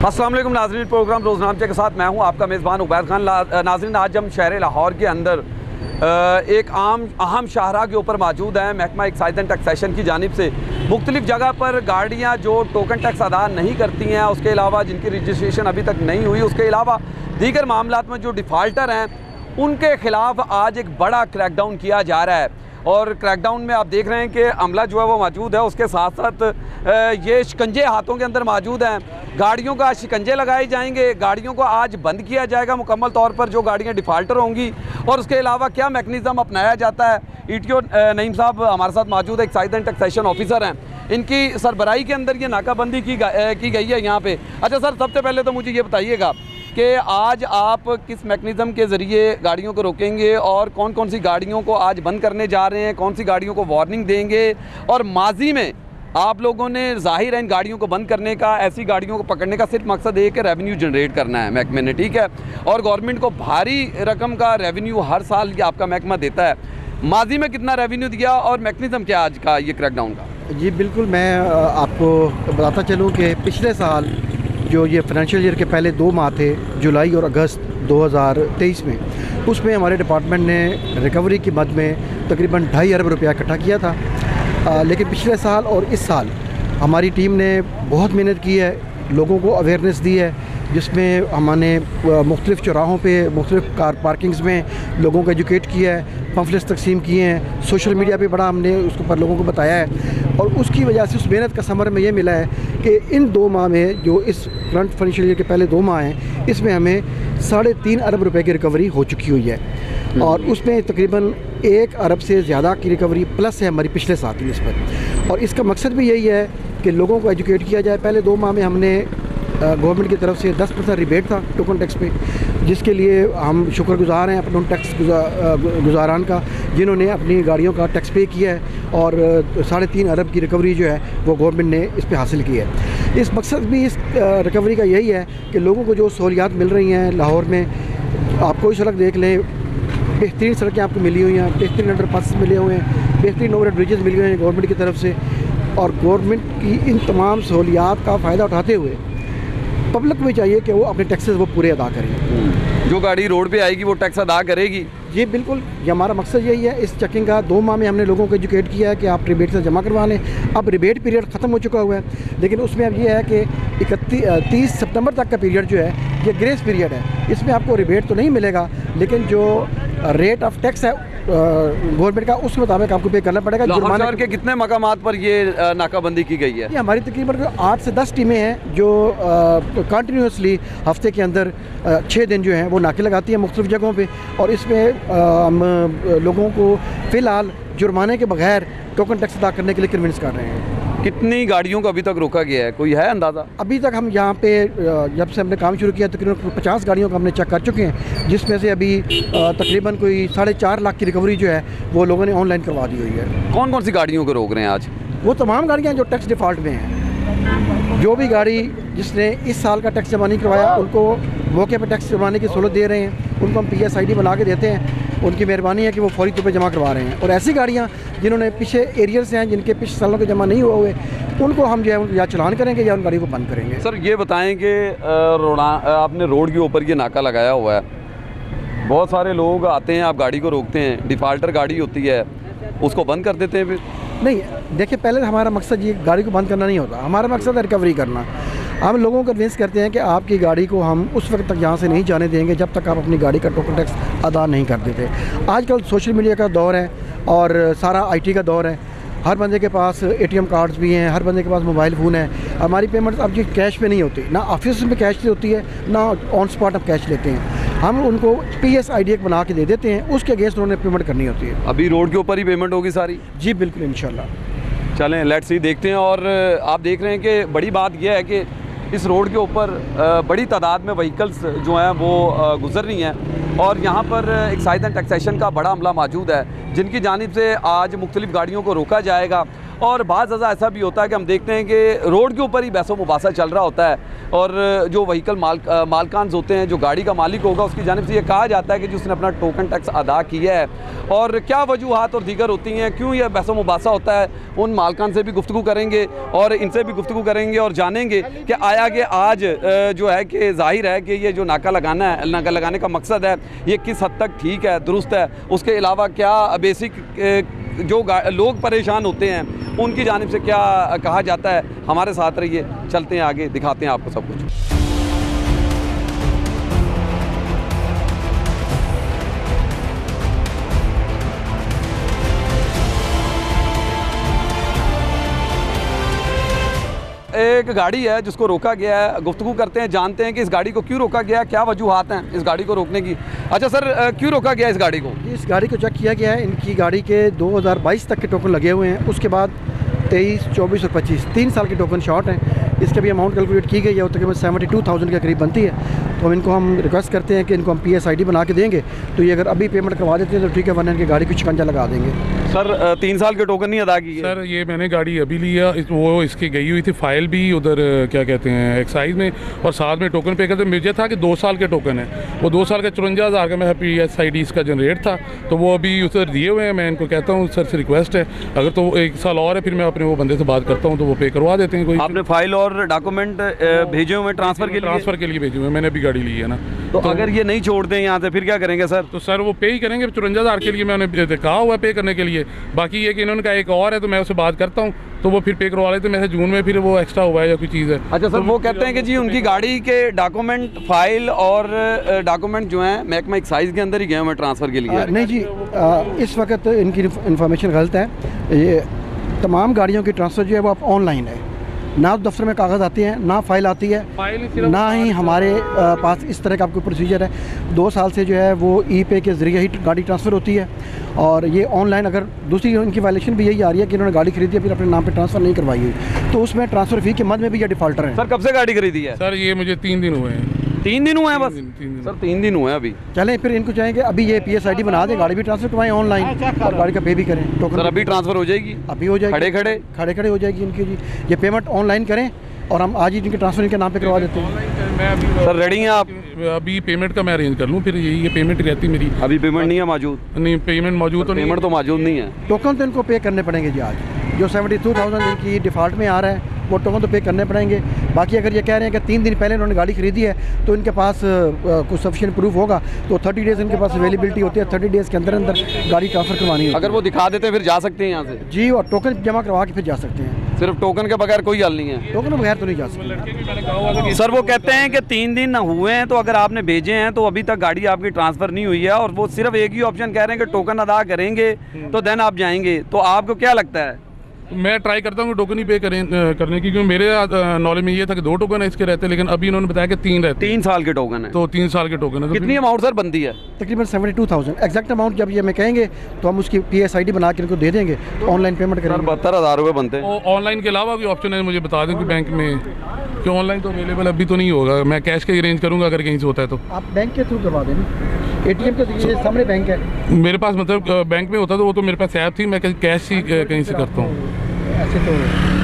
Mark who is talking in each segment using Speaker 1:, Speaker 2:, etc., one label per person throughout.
Speaker 1: अस्सलाम वालेकुम नाज़रीन, प्रोग्राम रोज़नामचे के साथ मैं हूं आपका मेज़बान उबैद खान। नाज़रीन, आज हम शहर लाहौर के अंदर एक अहम शाहराह के ऊपर मौजूद हैं। महकमा एक्साइज एंड टैक्सेशन की जानिब से मुख्तलिफ़ जगह पर गाड़ियाँ जो टोकन टैक्स अदा नहीं करती हैं, उसके अलावा जिनकी रजिस्ट्रेशन अभी तक नहीं हुई, उसके अलावा दीगर मामलात में जो डिफ़ाल्टर हैं उनके ख़िलाफ़ आज एक बड़ा क्रैकडाउन किया जा रहा है। और क्रैकडाउन में आप देख रहे हैं कि अमला जो है वो मौजूद है, उसके साथ साथ ये शिकंजे हाथों के अंदर मौजूद हैं। गाड़ियों का आज शिकंजे लगाए जाएंगे, गाड़ियों को आज बंद किया जाएगा मुकम्मल तौर पर जो गाड़ियां डिफ़ाल्टर होंगी। और उसके अलावा क्या मैकेनिज़्म अपनाया जाता है, ईटीओ नईम साहब हमारे साथ मौजूद है, एक्साइज एंड टैक्सेशन ऑफिसर हैं। इनकी सरबराही के अंदर ये नाकाबंदी की गई है यहाँ पे। अच्छा सर, सबसे पहले तो मुझे ये बताइएगा कि आज आप किस मैकेनिज़्म के ज़रिए गाड़ियों को रोकेंगे और कौन कौन सी गाड़ियों को आज बंद करने जा रहे हैं, कौन सी गाड़ियों को वार्निंग देंगे। और माजी में आप लोगों ने ज़ाहिर है इन गाड़ियों को बंद करने का, ऐसी गाड़ियों को पकड़ने का सिर्फ मकसद एक है, रेवेन्यू जनरेट करना है महकमे ने, ठीक है। और गवर्नमेंट को भारी रकम का रेवेन्यू हर साल आपका महकमा देता है। माजी में कितना रेवेन्यू दिया और मैकेनिज़्म क्या आज का ये क्रैकडाउन का?
Speaker 2: जी बिल्कुल, मैं आपको बताता चलूँ कि पिछले साल जो ये फाइनेंशियल ईयर के पहले 2 माह थे, जुलाई और अगस्त 2023 में, उसमें हमारे डिपार्टमेंट ने रिकवरी की मद में तकरीबन 2.5 अरब रुपया इकट्ठा किया था। लेकिन पिछले साल और इस साल हमारी टीम ने बहुत मेहनत की है, लोगों को अवेयरनेस दी है, जिसमें हमने मुख्तलिफ़ चौराहों पे, मुख्तलिफ़ कार पार्किंग्स में लोगों को एजुकेट किया है, पम्फलेट्स तकसीम किए हैं, सोशल मीडिया पे बड़ा हमने उसके ऊपर लोगों को बताया है। और उसकी वजह से उस मेहनत का समर में ये मिला है कि इन 2 माह में, जो इस करंट फाइनेंशियल ईयर के पहले 2 माह हैं, इसमें हमें 3.5 अरब रुपए की रिकवरी हो चुकी हुई है। और उसमें तकरीबन 1 अरब से ज़्यादा की रिकवरी प्लस है हमारी पिछले साल की निस्बत। और इसका मकसद भी यही है कि लोगों को एजुकेट किया जाए। पहले 2 माह में हमने गवर्नमेंट की तरफ से 10% रिबेट था टोकन टैक्स पे, जिसके लिए हम शुक्रगुजार हैं अपने टैक्स गुजारान का, जिन्होंने अपनी गाड़ियों का टैक्स पे किया है। और 3.5 अरब की रिकवरी जो है वो गवर्नमेंट ने इस पे हासिल की है। इस मकसद भी इस रिकवरी का यही है कि लोगों को जो सहूलियात मिल रही हैं लाहौर में, आप कोई सड़क देख लें, बेहतरीन सड़कें आपको मिली हुई हैं, बेहतरीन अंडरपास मिले हुए हैं, बेहतरीन ओवर ब्रिजेज़ मिले हुए हैं गवर्नमेंट की तरफ से। और गवर्नमेंट की इन तमाम सहूलियात का फ़ायदा उठाते हुए पब्लिक में चाहिए कि वो अपने टैक्सेस वो पूरे अदा करें।
Speaker 1: जो गाड़ी रोड पे आएगी वो टैक्स अदा करेगी।
Speaker 2: जी बिल्कुल, ये हमारा मकसद यही है। इस चेकिंग का 2 माह में हमने लोगों को एजुकेट किया है कि आप रिबेट से जमा करवा लें। अब रिबेट पीरियड ख़त्म हो चुका हुआ है, लेकिन उसमें अब ये है कि 30 सितंबर तक का पीरियड जो है ये ग्रेस पीरियड है। इसमें आपको रिबेट तो नहीं मिलेगा, लेकिन जो रेट ऑफ टैक्स है गवर्नमेंट का, उस मुताबिक आपको पे करना पड़ेगा।
Speaker 1: जुर्माना के कितने मकामात पर ये नाकाबंदी की गई है?
Speaker 2: ये हमारी तकरीबन 8 से 10 टीमें हैं जो कंटिन्यूसली हफ्ते के अंदर 6 दिन जो हैं वो नाके लगाती हैं मुख्तलिफ़ जगहों पे। और इसमें हम लोगों को फ़िलहाल जुर्माने के बगैर टोकन टैक्स अदा करने के लिए कन्विंस कर रहे हैं।
Speaker 1: कितनी गाड़ियों को अभी तक रोका गया है, कोई है अंदाज़ा?
Speaker 2: अभी तक हम यहाँ पे जब से हमने काम शुरू किया तकरीबन 50 गाड़ियों को हमने चेक कर चुके हैं, जिसमें से अभी तकरीबन कोई 4.5 लाख की रिकवरी जो है वो लोगों ने ऑनलाइन करवा दी हुई है।
Speaker 1: कौन कौन सी गाड़ियों को रोक रहे हैं आज?
Speaker 2: वो तमाम गाड़ियाँ जो टैक्स डिफ़ॉल्ट में हैं। जो भी गाड़ी जिसने इस साल का टैक्स जमा नहीं करवाया, उनको मौके पर टैक्स जमाने की सहूलत दे रहे हैं। उनको हम PSID बना के देते हैं, उनकी मेहरबानी है कि वो फौरी तौर पर जमा करवा रहे हैं। और ऐसी गाड़ियाँ जिन्होंने पीछे एरियर्स हैं, जिनके पिछले सालों के जमा नहीं हुए, उनको हम जो है या चलान करेंगे या उन गाड़ी को बंद करेंगे।
Speaker 1: सर ये बताएं कि आपने रोड के ऊपर ये नाका लगाया हुआ है, बहुत सारे लोग आते हैं, आप गाड़ी को रोकते हैं, डिफ़ाल्टर गाड़ी होती है उसको बंद कर देते हैं फिर?
Speaker 2: नहीं, देखिए पहले हमारा मकसद ये गाड़ी को बंद करना नहीं होता, हमारा मकसद है रिकवरी करना। हम लोगों को कन्विंस करते हैं कि आपकी गाड़ी को हम उस वक्त तक यहाँ से नहीं जाने देंगे जब तक आप अपनी गाड़ी का टोकन टैक्स अदा नहीं कर देते। आजकल सोशल मीडिया का दौर है और सारा IT का दौर है। हर बंदे के पास ATM कार्ड्स भी हैं, हर बंदे के पास मोबाइल फ़ोन है। हमारी पेमेंट्स अब जी कैश में नहीं होती, ना ऑफिस में कैश होती है, ना ऑन स्पॉट हम कैश लेते हैं। हम उनको PSID एक बना के दे देते हैं, उसके अगेंस्ट उन्होंने पेमेंट करनी होती है।
Speaker 1: अभी रोड के ऊपर ही पेमेंट होगी सारी?
Speaker 2: जी बिल्कुल, इंशाल्लाह।
Speaker 1: चलें लेट्स सी, देखते हैं। और आप देख रहे हैं कि बड़ी बात यह है कि इस रोड के ऊपर बड़ी तादाद में व्हीकल्स जो हैं वो गुजर रही हैं। और यहाँ पर एक्साइज एंड टैक्सेशन का बड़ा अमला मौजूद है, जिनकी जानिब से आज मुख्तलिफ़ गाड़ियों को रोका जाएगा। और बाज़ ज़्यादा ऐसा भी होता है कि हम देखते हैं कि रोड के ऊपर ही बहसो मुबासा चल रहा होता है और जो व्हीकल मालकान होते हैं, जो गाड़ी का मालिक होगा, उसकी जानिब से ये कहा जाता है कि जिसने अपना टोकन टैक्स अदा किया है और क्या वजूहात और दीगर होती हैं, क्यों यह बहसो मुबासा होता है, उन मालकान से भी गुफ्तगू करेंगे और इनसे भी गुफ्तगू करेंगे और जानेंगे कि आया कि आज जो है कि जाहिर है कि ये जो नाका लगाने का मकसद है ये किस हद तक ठीक है, दुरुस्त है, उसके अलावा क्या बेसिक जो लोग परेशान होते हैं उनकी जानिब से क्या कहा जाता है। हमारे साथ रहिए, चलते हैं आगे, दिखाते हैं आपको सब कुछ। एक गाड़ी है जिसको रोका गया है, गुफ्तगू करते हैं, जानते हैं कि इस गाड़ी को क्यों रोका गया है, क्या वजूहात हैं इस गाड़ी को रोकने की। अच्छा सर, क्यों रोका गया इस गाड़ी को?
Speaker 2: इस गाड़ी को चेक किया गया है, इनकी गाड़ी के 2022 तक के टोकन लगे हुए हैं, उसके बाद 23, 24 और 25 3 साल के टोकन शॉर्ट हैं। इसके भी अमाउंट कैलकुलेट की गई है, वो तकरीबन 72,000 के करीब बनती है। तो इनको हम रिक्वेस्ट करते हैं कि इनको हम PSID बना के देंगे, तो ये अगर अभी पेमेंट करवा देते हैं तो ठीक है, वरना इनकी गाड़ी को शिकंजा लगा देंगे।
Speaker 1: सर 3 साल के टोकन नहीं अदा किए?
Speaker 3: सर ये मैंने गाड़ी अभी लिया, वो इसकी गई हुई थी फाइल भी उधर क्या कहते हैं एक्साइज में, और साथ में टोकन पे करते। मुझे था कि 2 साल के टोकन है, वो 2 साल का 54,000 का मैं PSID इसका जनरेट था, तो वो अभी उधर दिए हुए हैं। मैं इनको कहता हूँ सर से रिक्वेस्ट है, अगर तो 1 साल और है फिर मैं अपने वो बंदे से बात करता हूँ तो वो पे करवा देते हैं। कोई
Speaker 1: आपने फाइल और डॉक्यूमेंट भेजे हुए ट्रांसफ़र के लिए
Speaker 3: भेजे हुए, मैंने अभी गाड़ी ली है ना।
Speaker 1: तो अगर ये नहीं छोड़ दें यहाँ से फिर क्या करेंगे सर?
Speaker 3: तो सर वो पे ही करेंगे 54,000 के लिए, मैंने कहा हुआ है पे करने के लिए। बाकी ये कि इन्होंने कहा एक और है, तो मैं उससे बात करता हूँ तो वो फिर पे करवा लेते। मेरे जून में फिर वो एक्स्ट्रा हुआ है या कोई चीज़ है।
Speaker 1: अच्छा सर, वो कहते हैं कि जी उनकी गाड़ी के डॉक्यूमेंट फाइल और डॉक्यूमेंट जो हैं महकमा एक्साइज के अंदर ही गए हुए ट्रांसफ़र के लिए।
Speaker 2: नहीं जी, इस वक्त इनकी इंफॉर्मेशन गलत है। ये तमाम गाड़ियों की ट्रांसफ़र जो है वो अब ऑनलाइन है, ना दफ्तर में कागज़ आती हैं, ना फाइल आती है, ना ही हमारे पास इस तरह का कोई प्रोसीजर है। 2 साल से जो है वो ई-पे के ज़रिए ही गाड़ी ट्रांसफ़र होती है और ये ऑनलाइन। अगर दूसरी इनकी वायलेशन भी यही आ रही है कि इन्होंने गाड़ी खरीदी है फिर अपने नाम पे ट्रांसफ़र नहीं करवाई हुई, तो उसमें ट्रांसफ़र फ़ी के मद में भी ये डिफ़ॉल्टर है।
Speaker 1: सर कब से गाड़ी खरीदी है?
Speaker 3: सर ये मुझे 3 दिन हुए हैं।
Speaker 1: 3 दिन हुए हैं बस?
Speaker 3: 3 दिन
Speaker 1: सर 3 दिन हुए हैं अभी।
Speaker 2: चलें फिर इनको चाहेंगे अभी ये PSID बना दें, गाड़ी भी ट्रांसफ़र करवाएं ऑनलाइन और गाड़ी का पे भी करें। टोकन
Speaker 1: सर अभी ट्रांसफ़र हो जाएगी?
Speaker 2: अभी हो जाएगी, खड़े खड़े हो जाएगी इनकी जी। ये पेमेंट ऑनलाइन करें और हम आज ही इनके ट्रांसफ़र इनके नाम पे करवा देते हैं।
Speaker 1: सर रेडी हैं आप?
Speaker 3: अभी पेमेंट का मैं अरेंज कर लूँ, फिर ये पेमेंट रहती मेरी।
Speaker 1: अभी पेमेंट नहीं है मौजूद?
Speaker 3: नहीं, पेमेंट मौजूद तो
Speaker 1: पेमेंट तो मौजूद नहीं है।
Speaker 2: टोकन तो इनको पे करने पड़ेंगे जी। आज जो 72,000 इनकी डिफ़ॉल्ट में आ रहा है वो टोकन तो पे करने पड़ेंगे। बाकी अगर ये कह रहे हैं कि 3 दिन पहले उन्होंने गाड़ी खरीदी है तो इनके पास कुछ सफिशिएंट प्रूफ होगा, तो 30 डेज़ इनके पास अवेलेबिलिटी होती है। 30 डेज़ के अंदर अंदर गाड़ी ट्रांसफ़र करवानी है।
Speaker 1: अगर वो दिखा देते हैं फिर जा सकते हैं यहाँ से?
Speaker 2: जी, और टोकन जमा करवा के फिर जा सकते हैं।
Speaker 1: सिर्फ टोकन के बगैर कोई हल नहीं है?
Speaker 2: टोकन के बगैर तो नहीं जा सकते।
Speaker 1: सर वो कहते हैं कि 3 दिन हुए हैं, तो अगर आपने भेजे हैं तो अभी तक गाड़ी आपकी ट्रांसफ़र नहीं हुई है और वो सिर्फ एक ही ऑप्शन कह रहे हैं कि टोकन अदा करेंगे तो देन आप जाएंगे। तो आपको क्या लगता है?
Speaker 3: मैं ट्राई करता हूँ टोकन ही पे करने की, क्योंकि मेरे नॉलेज में ये था कि 2 टोकन है इसके रहते, लेकिन अभी इन्होंने बताया कि 3 रहते।
Speaker 1: 3 साल के टोकन है?
Speaker 3: तो 3 साल के टोकन है। तो
Speaker 1: कितनी अमाउंट सर बनती है?
Speaker 2: तकरीबन 72,000 एग्जैक्ट अमाउंट जब ये मैं कहेंगे तो हम उसकी PSID बना के इनको दे देंगे, तो ऑनलाइन पेमेंट करेंगे।
Speaker 1: 72,000 रुपये बनते हैं।
Speaker 3: ऑनलाइन के अलावा भी ऑप्शन है, मुझे बता दें कि बैंक में, कि ऑनलाइन तो अवेलेबल अभी तो नहीं होगा। मैं कैश का अरेंज करूँगा अगर कहीं से होता है तो।
Speaker 2: आप बैंक के थ्रू करवा दें, ATM के सामने बैंक है
Speaker 3: मेरे पास, मतलब बैंक में होता तो वो तो मेरे पास ऐप थी, मैं कैश ही कहीं से करता हूँ।
Speaker 2: ऐसे तो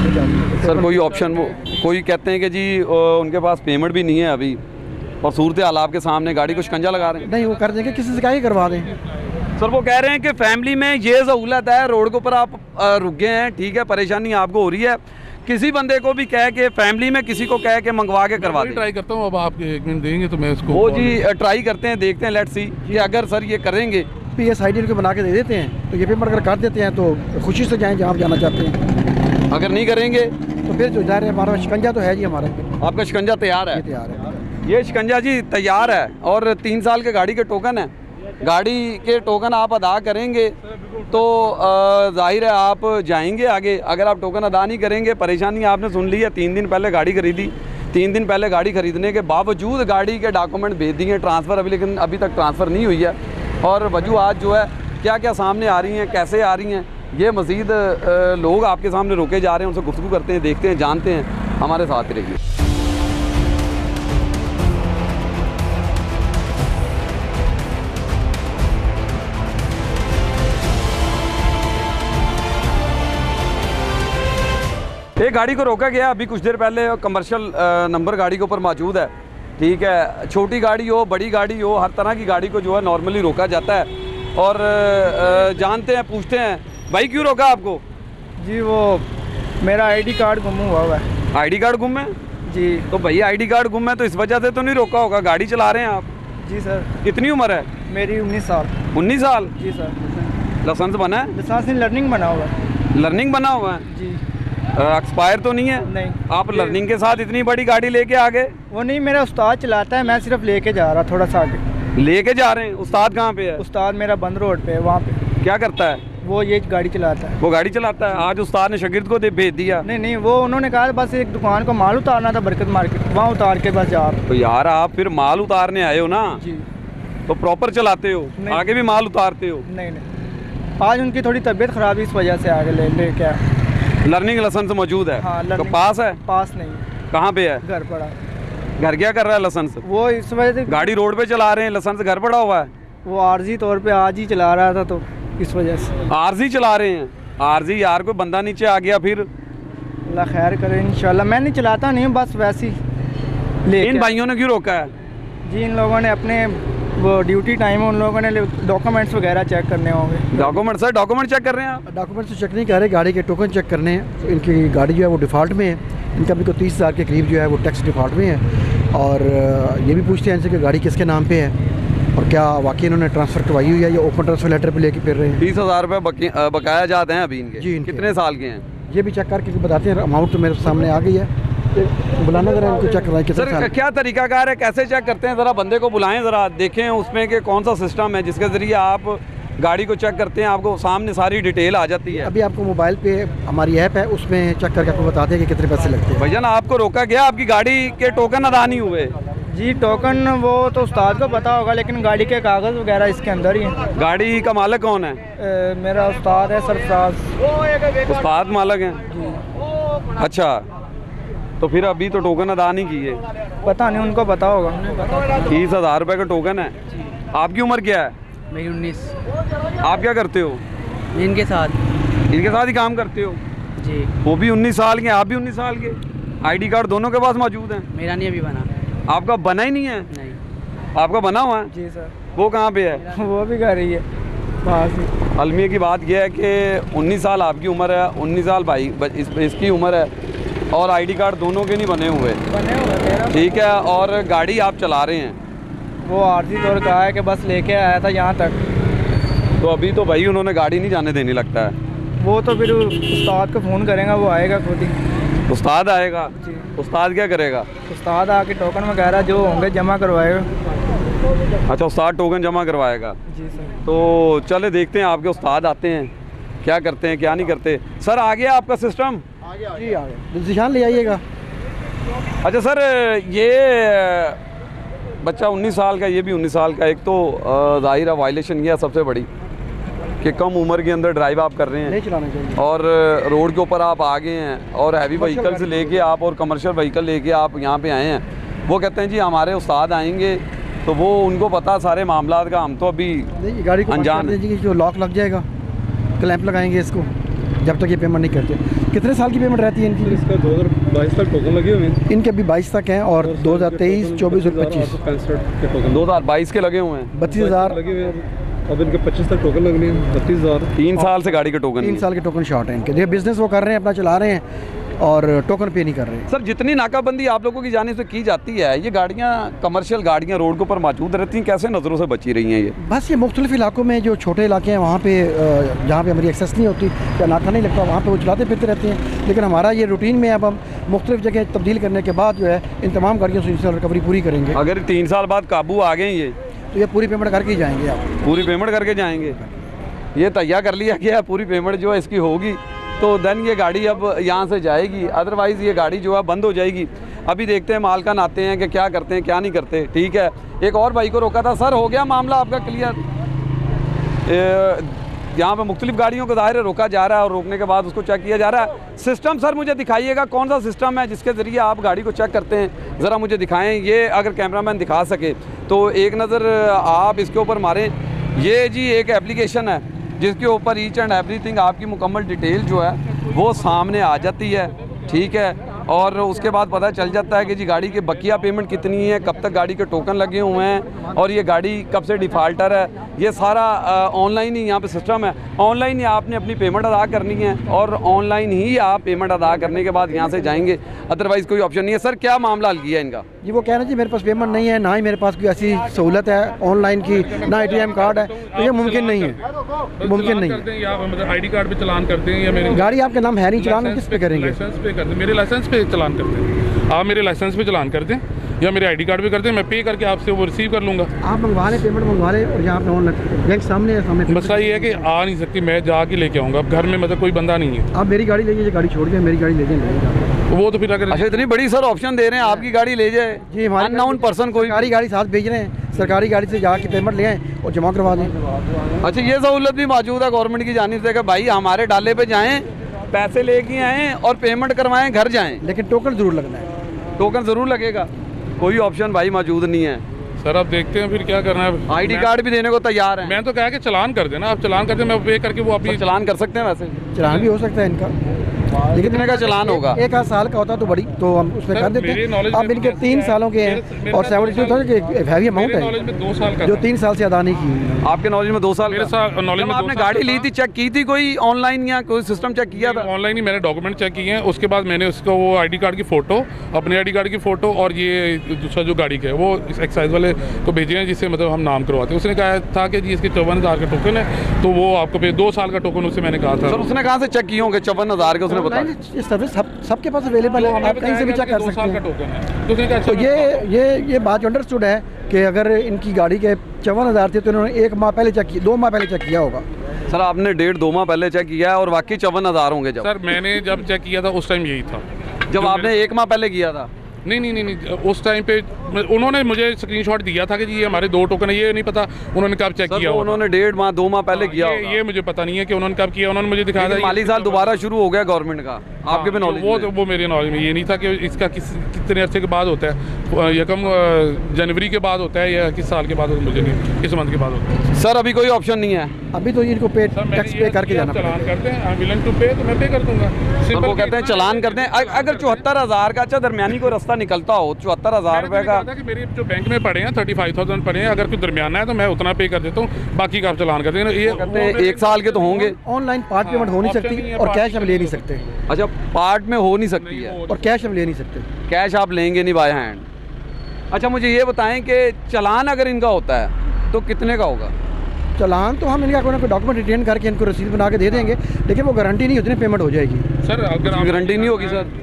Speaker 1: सर कोई ऑप्शन, वो कोई कहते हैं कि जी उनके पास पेमेंट भी नहीं है अभी और सूरत हाल आपके सामने, गाड़ी को शिकंजा लगा रहे हैं?
Speaker 2: नहीं, वो कर देंगे, किसी से क्या ही करवा दें।
Speaker 1: सर वो कह रहे हैं कि फैमिली में ये सहूलत है, रोड के ऊपर आप रुक गए हैं, ठीक है, परेशानी आपको हो रही है, किसी बंदे को भी कह के, फैमिली में किसी को कह के मंगवा के करवा दें।
Speaker 3: ट्राई करता हूँ, अब आप 1 मिनट देंगे तो मैं इसको
Speaker 1: वो जी ट्राई करते हैं, देखते हैं, लेट्स सी कि अगर सर ये करेंगे
Speaker 2: PSID इनको बना के दे देते हैं तो ये पेमेंट अगर कर देते हैं तो खुशी से जाएँ जहाँ आप जाना चाहते हैं।
Speaker 1: अगर नहीं करेंगे
Speaker 2: तो फिर जो जा रहे हैं, हमारा शिकंजा तो है जी, हमारा
Speaker 1: आपका शिकंजा तैयार है?
Speaker 2: तैयार है,
Speaker 1: ये शिकंजा जी तैयार है और 3 साल के गाड़ी के टोकन है। गाड़ी के टोकन आप अदा करेंगे तो जाहिर है आप जाएंगे आगे। अगर आप टोकन अदा नहीं करेंगे, परेशानी आपने सुन ली है। 3 दिन पहले गाड़ी खरीदी, 3 दिन पहले गाड़ी खरीदने के बावजूद गाड़ी के डॉक्यूमेंट भेज दिए ट्रांसफ़र अभी, लेकिन अभी तक ट्रांसफ़र नहीं हुई है। और वजूहात जो है क्या क्या सामने आ रही हैं, कैसे आ रही हैं, ये मज़ीद लोग आपके सामने रोके जा रहे हैं, उनसे गुफ्तगू करते हैं, देखते हैं, जानते हैं। हमारे साथ ही रहिए। ये गाड़ी को रोका गया अभी कुछ देर पहले, कमर्शियल नंबर गाड़ी के ऊपर मौजूद है, ठीक है। छोटी गाड़ी हो, बड़ी गाड़ी हो, हर तरह की गाड़ी को जो है नॉर्मली रोका जाता है। और जानते हैं, पूछते हैं भाई क्यों रोका आपको?
Speaker 4: जी वो मेरा आईडी कार्ड गुम हुआ है।
Speaker 1: आईडी कार्ड गुम है
Speaker 4: जी।
Speaker 1: तो भाई आईडी कार्ड गुम है तो इस वजह से तो नहीं रोका होगा, गाड़ी चला रहे हैं आप?
Speaker 4: जी सर।
Speaker 1: कितनी उम्र है?
Speaker 4: मेरी 19 साल।
Speaker 1: 19 साल?
Speaker 4: जी सर।
Speaker 1: लाइसेंस बना है?
Speaker 4: लाइसेंस नहीं, लर्निंग बना हुआ है।
Speaker 1: लर्निंग बना हुआ है
Speaker 4: जी।
Speaker 1: एक्सपायर तो नहीं है?
Speaker 4: नहीं।
Speaker 1: आप लर्निंग के साथ इतनी बड़ी गाड़ी लेके आ गए?
Speaker 4: वो नहीं, मेरा उस्ताद चलाता है, मैं सिर्फ लेके जा रहा थोड़ा सा आगे।
Speaker 1: लेके जा रहे हैं? उस्ताद कहाँ पे है?
Speaker 4: उस्ताद मेरा बंद रोड पे है, वहाँ पे।
Speaker 1: क्या करता है
Speaker 4: वो? ये गाड़ी चलाता है।
Speaker 1: वो गाड़ी चलाता है। आज उस्ताद ने शागिर्द को भेज दिया?
Speaker 4: नहीं, वो उन्होंने कहा बस एक दुकान को माल उतारना था बरकत मार्केट, वहाँ उतार के बस जा रहा।
Speaker 1: तो यार आप फिर माल उतारने आए हो ना,
Speaker 4: जी,
Speaker 1: तो प्रॉपर चलाते हो? आगे भी माल उतारते हो?
Speaker 4: नहीं, आज उनकी थोड़ी तबीयत खराब है, इस वजह से आगे ले क्या।
Speaker 1: लर्निंग लाइसेंस मौजूद है?
Speaker 4: हाँ,
Speaker 1: तो पास है?
Speaker 4: पास नहीं।
Speaker 1: कहाँ पे है?
Speaker 4: घर पड़ा।
Speaker 1: घर क्या कर रहा है लाइसेंस?
Speaker 4: वो इस वजह से
Speaker 1: गाड़ी रोड पे चला रहे हैं, लाइसेंस घर पड़ा हुआ है?
Speaker 4: वो आर्जी तौर पे आज ही चला रहा था, तो इस वजह से।
Speaker 1: आरजी चला रहे हैं? आरजी यार, कोई बंदा नीचे आ गया फिर?
Speaker 4: अल्लाह खैर करे इंशाल्लाह। मैं नहीं चलाता नहीं, बस वैसे ही।
Speaker 1: इन भाइयों ने क्यों रोका है?
Speaker 4: जी, इन लोगों ने अपने वो ड्यूटी टाइम है, उन लोगों ने डॉक्यूमेंट्स वगैरह चेक करने होंगे।
Speaker 1: डॉक्यूमेंट? सर डॉक्यूमेंट चेक कर रहे हैं आप?
Speaker 2: डॉक्यूमेंट तो चेक नहीं कर रहे, गाड़ी के टोकन चेक करने हैं। इनकी गाड़ी जो है वो डिफ़ॉल्ट में है, इनका भी को 30,000 के करीब जो है वो टैक्स डिफ़ॉल्ट में है। और ये भी पूछते हैं इनसे कि गाड़ी किसके नाम पे है और क्या वाकई इन्होंने ट्रांसफ़र करवाई हुई है या ओपन ट्रांसफ़र लेटर पे लेके फिर रहे हैं।
Speaker 1: 30,000 रुपये बकाया जाते हैं अभी इनके?
Speaker 2: जी।
Speaker 1: कितने साल के हैं?
Speaker 2: ये भी चेक करके बताते हैं, अमाउंट तो मेरे सामने आ गई है। बुलाना ज़रा इनको, चेक करवाएं कितने
Speaker 1: सर
Speaker 2: साल।
Speaker 1: क्या तरीकाकार है, कैसे चेक करते हैं? ज़रा बंदे को बुलाएं, ज़रा देखें उसमें कि कौन सा सिस्टम है जिसके ज़रिए आप गाड़ी को चेक करते हैं, आपको सामने सारी डिटेल आ जाती है।
Speaker 2: अभी आपको मोबाइल पे हमारी ऐप है, उसमें चेक करके आपको बताते हैं कि कितने पैसे लगते हैं।
Speaker 1: भैया आपको रोका गया, आपकी गाड़ी के टोकन अदा नहीं हुए?
Speaker 4: जी, टोकन वो तो उस्ताद को पता होगा, लेकिन गाड़ी के कागज़ वगैरह इसके अंदर ही हैं।
Speaker 1: गाड़ी का मालिक कौन है?
Speaker 4: मेरा उस्ताद है सरफराज।
Speaker 1: उस्ताद मालिक हैं? अच्छा, तो फिर अभी तो टोकन अदा नहीं किए?
Speaker 4: पता नहीं, उनको पता होगा।
Speaker 1: 30,000 रुपये का टोकन है। आपकी उम्र क्या है?
Speaker 5: मेरी 19।
Speaker 1: आप क्या करते हो?
Speaker 5: इनके साथ।
Speaker 1: इनके साथ ही काम करते हो?
Speaker 5: जी।
Speaker 1: वो भी 19 साल के, आप भी 19 साल के? आईडी कार्ड दोनों के पास मौजूद हैं?
Speaker 5: मेरा नहीं अभी बना।
Speaker 1: आपका बना ही नहीं है?
Speaker 5: नहीं।
Speaker 1: आपका बना हुआ है?
Speaker 4: जी सर।
Speaker 1: वो कहाँ पे है?
Speaker 4: वो भी कर रही है पास ही।
Speaker 1: अलमिया की बात यह है कि 19 साल आपकी उम्र है, 19 साल भाई इसकी उम्र है, और आईडी कार्ड दोनों के नहीं बने हुए, ठीक है, और गाड़ी आप चला रहे हैं।
Speaker 4: वो आरजी तौर कहा है कि बस लेके आया था यहाँ तक,
Speaker 1: तो अभी तो भाई उन्होंने गाड़ी नहीं जाने देनी लगता है।
Speaker 4: वो तो फिर उस्ताद को फ़ोन करेगा, वो आएगा खुद ही।
Speaker 1: उस्ताद आएगा?
Speaker 4: जी।
Speaker 1: उस्ताद क्या करेगा?
Speaker 4: उस्ताद आके टोकन वगैरह जो होंगे जमा करवाएगा।
Speaker 1: अच्छा, उस्ताद टोकन जमा करवाएगा?
Speaker 4: जी सर।
Speaker 1: तो चले देखते हैं आपके उस्ताद आते हैं, क्या करते हैं क्या नहीं करते। सर आ गया आपका सिस्टम?
Speaker 2: जी आ गया, निशान ले आइएगा।
Speaker 1: अच्छा सर, ये बच्चा 19 साल का, ये भी 19 साल का, एक तो ज़ाहिर है वायलेशन ये है सबसे बड़ी कि कम उम्र के अंदर ड्राइव आप कर रहे हैं,
Speaker 2: नहीं चलाना चाहिए,
Speaker 1: और रोड के ऊपर आप आ गए हैं, और हैवी व्हीकल से लेके आप और कमर्शियल व्हीकल लेके आप यहाँ पे आए हैं। वो कहते हैं जी हमारे उस्ताद आएंगे, तो वो उनको पता सारे मामलात का, हम तो अभी
Speaker 2: नहीं गाड़ी को
Speaker 1: अनजान है।
Speaker 2: जी, जो लॉक लग जाएगा, क्लैंप लगाएंगे इसको, जब तक ये पेमेंट नहीं करते। कितने साल की पेमेंट रहती है इनकी?
Speaker 6: इसका 2022 तक टोकन लगे हुए हैं।
Speaker 2: इनके अभी 22 तक हैं, और 2023, 24 और 25
Speaker 6: के टोकन
Speaker 1: 2022 के लगे हुए हैं।
Speaker 2: 32,000
Speaker 6: लगे हुए हैं। अब इनके 25 तक टोकन लगने हैं। 32,000।
Speaker 1: 3 साल से गाड़ी के टोकन
Speaker 2: 3 साल के टोकन शॉर्ट है इनके। देखिए बिजनेस वो कर रहे हैं, अपना चला रहे हैं, और टोकन पे नहीं कर रहे हैं।
Speaker 1: सर जितनी नाकाबंदी आप लोगों की जाने से की जाती है, ये गाड़ियाँ कमर्शियल गाड़ियाँ रोड के ऊपर मौजूद रहती हैं, कैसे नज़रों से बची रही हैं ये?
Speaker 2: बस ये मुख्तलिफ इलाकों में जो छोटे इलाके हैं वहाँ पे, जहाँ पे हमारी एक्सेस नहीं होती या नाका नहीं लगता, वहाँ पे वो चलाते फिरते रहते हैं। लेकिन हमारा ये रूटीन में अब हम मुख्तलिफ जगह तब्दील करने के बाद जो है इन तमाम गाड़ियों से इंश्योरेंस रिकवरी पूरी करेंगे।
Speaker 1: अगर 3 साल बाद काबू आ गए ये,
Speaker 2: तो ये पूरी पेमेंट करके ही जाएंगे। आप
Speaker 1: पूरी पेमेंट करके जाएंगे? ये तैयार कर लिया गया, पूरी पेमेंट जो है इसकी होगी, तो देन ये गाड़ी अब यहाँ से जाएगी, अदरवाइज़ ये गाड़ी जो है बंद हो जाएगी। अभी देखते हैं मालकान आते हैं कि क्या करते हैं क्या नहीं करते, ठीक है। एक और भाई को रोका था। सर हो गया मामला आपका क्लियर? यहाँ पे मुख्तलिफ गाड़ियों को ज़ाहिर रोका जा रहा है, और रोकने के बाद उसको चेक किया जा रहा है। सिस्टम सर मुझे दिखाइएगा, कौन सा सिस्टम है जिसके ज़रिए आप गाड़ी को चेक करते हैं, ज़रा मुझे दिखाएं। ये अगर कैमरामैन दिखा सके तो एक नज़र आप इसके ऊपर मारें। ये जी एक एप्लीकेशन है जिसके ऊपर ईच एंड एवरीथिंग आपकी मुकम्मल डिटेल जो है वो सामने आ जाती है, ठीक है, और उसके बाद पता चल जाता है कि जी गाड़ी के बकिया पेमेंट कितनी है, कब तक गाड़ी के टोकन लगे हुए हैं और ये गाड़ी कब से डिफ़ाल्टर है। ये सारा ऑनलाइन ही यहाँ पे सिस्टम है। ऑनलाइन ही आपने अपनी पेमेंट अदा करनी है और ऑनलाइन ही आप पेमेंट अदा करने के बाद यहाँ से जाएंगे, अदरवाइज़ कोई ऑप्शन नहीं है। सर क्या मामला हल किया इनका?
Speaker 2: जी वो कह रहे हैं जी मेरे पास पेमेंट नहीं है, ना ही मेरे पास कोई ऐसी सहूलत है ऑनलाइन की, ना ATM कार्ड है, तो ये मुमकिन नहीं है, मुमकिन नहीं है।
Speaker 3: या मतलब ID कार्ड पे चलान करते हैं या मेरे
Speaker 2: गाड़ी आपके नाम है नहीं, चलान किस पे करेंगे?
Speaker 3: लाइसेंस पे करते हैं, मेरे लाइसेंस पे चलान करते हैं। आप मेरे लाइसेंस पे चलान करते हैं या मेरे ID कार्ड पे करते हैं, मैं पे करके आपसे वो रिसीव कर लूँगा।
Speaker 2: आप मंगवा लें, पेमेंट मंगवा लें और यहाँ पे ऑनलाइन बैंक सामने है, सामने।
Speaker 3: मसला ये है कि आ नहीं सकती, मैं जाके लेके आऊँगा। अब घर में मतलब कोई बंदा नहीं है।
Speaker 2: आप मेरी गाड़ी ले जाइए, गाड़ी छोड़ के मेरी गाड़ी ले जाइए।
Speaker 3: वो तो फिर अगर
Speaker 1: अच्छा इतनी बड़ी सर ऑप्शन दे रहे हैं आपकी गाड़ी ले जाए
Speaker 2: जी, हमारी
Speaker 1: अननोन पर्सन कोई
Speaker 2: सरकारी गाड़ी साथ भेज रहे हैं, सरकारी गाड़ी से जाके पेमेंट ले आएँ और जमा करवा दें।
Speaker 1: अच्छा ये सहूलत भी मौजूद है गवर्नमेंट की जानिब से कि भाई हमारे डाले पे जाएं, पैसे लेके आएँ और पेमेंट करवाएं, घर जाएं,
Speaker 2: लेकिन टोकन ज़रूर लगना है।
Speaker 1: टोकन ज़रूर लगेगा। कोई ऑप्शन भाई मौजूद नहीं है।
Speaker 3: सर अब देखते हैं फिर क्या करना है।
Speaker 1: ID कार्ड भी देने को तैयार है।
Speaker 3: मैं तो कहा कि चलान कर देना, आप चलान कर दें, मैं पे करके वो अपनी
Speaker 1: चलान कर सकते हैं वैसे,
Speaker 2: चलान भी हो सकता है इनका, लेकिन
Speaker 1: कितने का चलान होगा?
Speaker 2: 1 आध साल का होता तो बड़ी तो हम उसमें कर देते
Speaker 3: मेरे
Speaker 2: हैं।
Speaker 3: knowledge
Speaker 2: अब
Speaker 3: में
Speaker 2: इनके
Speaker 3: तो
Speaker 2: 3
Speaker 3: है,
Speaker 2: सालों के हैं
Speaker 3: मेरे
Speaker 2: और 72 हैवी अमाउंट
Speaker 3: मेरे नॉलेज
Speaker 2: है
Speaker 3: में 2 साल का
Speaker 2: जो
Speaker 3: था।
Speaker 2: 3 साल से अदा नहीं की।
Speaker 1: आपके नॉलेज में 2 साल
Speaker 3: मेरे
Speaker 1: का?
Speaker 3: साथ नॉलेज
Speaker 1: जब
Speaker 3: में 2
Speaker 1: आपने
Speaker 3: साल
Speaker 1: गाड़ी
Speaker 3: का
Speaker 1: ली थी, चेक की थी कोई ऑनलाइन या कोई सिस्टम चेक किया था?
Speaker 3: ऑनलाइन ही मैंने डॉक्यूमेंट चेक किए हैं। उसके बाद मैंने उसको वो ID कार्ड की फ़ोटो, अपने ID कार्ड की फ़ोटो और ये दूसरा जो गाड़ी का है वो एक्साइज वाले को भेजे हैं, जिससे मतलब हम नाम करवाते हैं। उसने कहा था कि जी इसके 54,000 का टोकन है, तो वो आपको 2 साल का टोकन उससे मैंने कहा था।
Speaker 1: सर उसने कहाँ से चेक किए होंगे 54,000 के? उसने बताया
Speaker 2: ये सर्विस सबके पास अवेलेबल है, आप कहीं से भी चेक कर
Speaker 3: 2
Speaker 2: सकते
Speaker 3: साल का
Speaker 2: हैं।
Speaker 3: टोकन है। तो उसने कहा
Speaker 2: तो ये बात जो अंडरस्टूड है कि अगर इनकी गाड़ी के 54,000 थे तो इन्होंने 1 माह पहले चेक किया, 2 माह पहले चेक किया होगा।
Speaker 1: सर आपने 1.5-2 माह पहले चेक किया है और वाकई 54,000 होंगे जब?
Speaker 3: सर मैंने जब चेक किया था उस टाइम यही था।
Speaker 1: जब आपने 1 माह पहले किया था?
Speaker 3: नहीं, उस टाइम पे उन्होंने मुझे स्क्रीनशॉट दिया था कि जी ये हमारे 2 टोकन है। ये नहीं पता उन्होंने कब चेक किया।
Speaker 1: उन्होंने 1.5 माह 2 माह पहले किया होगा।
Speaker 3: ये मुझे पता नहीं है कि उन्होंने कब किया। उन्होंने मुझे दिखाया था
Speaker 1: माली साल दोबारा शुरू हो गया गवर्नमेंट का, आपके भी नॉलेज में?
Speaker 3: वो मेरे नॉलेज में ये नहीं था कि इसका कितने अरसे के बाद होता है, यकम जनवरी के बाद होता है या किस साल के बाद होता है, मुझे नहीं, किस मंथ के बाद होता है।
Speaker 1: सर अभी कोई ऑप्शन नहीं है?
Speaker 2: अभी तो इनको टैक्स पे करके जाना
Speaker 3: चलान करते हैं, आई एम विलिंग टू पे, तो मैं पे कर दूंगा।
Speaker 1: वो कहते हैं चलान करते हैं। अगर 74,000 का अच्छा दरमियानी कोई रास्ता निकलता हो, 74,000 रुपये का
Speaker 3: कि मेरे जो बैंक में पड़े हैं 35,000 पड़े हैं, अगर कोई दरमियाना है तो मैं उतना पे कर देता हूँ, बाकी का आप चलान कर देंगे। ये
Speaker 1: कहते हैं 1 साल के तो होंगे।
Speaker 2: ऑनलाइन पार्ट पेमेंट हो नहीं सकती और कैश हम ले नहीं सकते।
Speaker 1: अच्छा पार्ट में हो नहीं सकती है
Speaker 2: और कैश हम ले नहीं सकते,
Speaker 1: कैश आप लेंगे नहीं बाय हैंड। अच्छा मुझे ये बताएं कि चलान अगर इनका होता है तो कितने का होगा?
Speaker 2: चलान तो हम इनका कोई ना कोई डॉक्यूमेंट रिटर्न करके इनको रसीद बना के दे देंगे, लेकिन वो गारंटी नहीं उतनी पेमेंट हो जाएगी।
Speaker 3: सर अगर
Speaker 1: गारंटी नहीं होगी सर।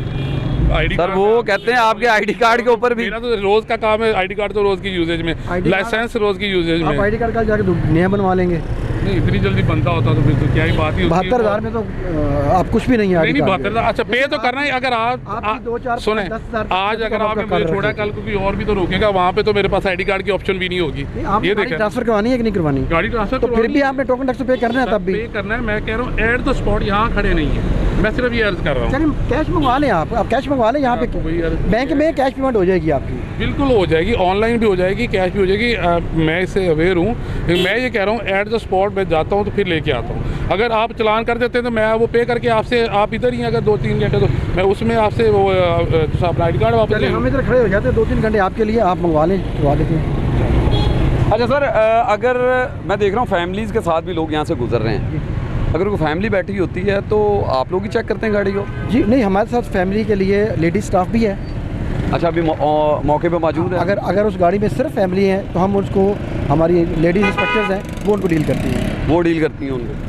Speaker 3: ID
Speaker 1: सर वो कहते हैं आपके ID कार्ड के ऊपर भी।
Speaker 3: मेरा तो रोज का काम है ID कार्ड, तो रोज की यूजेज में, लाइसेंस रोज की यूजेज में।
Speaker 2: आप ID कार्ड का जाके नया बनवा लेंगे।
Speaker 3: नहीं इतनी जल्दी बनता होता तो फिर तो क्या ही बात ही होती है।
Speaker 2: 72,000 में तो आप कुछ भी नहीं है।
Speaker 3: नहीं 72,000 अच्छा पे तो करना ही। अगर आप सुने आज अगर आपने मुझे छोड़ा, कल को कोई और भी तो रोकेगा वहाँ पे, तो मेरे पास ID कार्ड की ऑप्शन भी नहीं होगी। ये देखें
Speaker 2: ट्रांसफर करवानी है कि नहीं करवानी?
Speaker 3: गाड़ी ट्रांसफर
Speaker 2: तो फिर भी आपने टोकन टैक्स पे करना है, तब भी
Speaker 3: पे करना है। मैं कह रहा हूँ एट द स्पॉट यहाँ खड़े नहीं है, मैं सिर्फ ये अर्ज कर रहा हूँ।
Speaker 2: चलिए कैश मंगवा लें, आप कैश मंगवा लें, यहाँ पे बैंक में कैश पेमेंट हो जाएगी आपकी।
Speaker 3: बिल्कुल हो जाएगी, ऑनलाइन भी हो जाएगी, कैश भी हो जाएगी। मैं इससे अवेयर हूँ। मैं ये कह रहा हूँ एट द स्पॉट मैं जाता हूँ तो फिर लेके आता हूँ। अगर आप चलान कर देते हैं तो मैं वो पे करके आपसे, आप इधर ही अगर 2-3 घंटे, तो मैं उसमें आपसे वो अपना ID कार्ड वापस।
Speaker 2: हम इधर खड़े हो जाते हैं 2-3 घंटे आपके लिए, आप मंगवा लें, करवा देते हैं।
Speaker 1: अच्छा सर अगर मैं देख रहा हूँ फैमिलीज़ के साथ भी लोग यहाँ से गुजर रहे हैं, अगर कोई फैमिली बैठी होती है तो आप लोग ही चेक करते हैं गाड़ी को?
Speaker 2: जी नहीं, हमारे साथ फैमिली के लिए लेडीज स्टाफ भी है।
Speaker 1: अच्छा अभी मौके पे मौजूद है?
Speaker 2: अगर उस गाड़ी में सिर्फ फैमिली है तो हम उसको, हमारी लेडीज इंस्पेक्टर्स हैं वो उनको डील करती हैं।
Speaker 1: वो डील करती हैं उनको।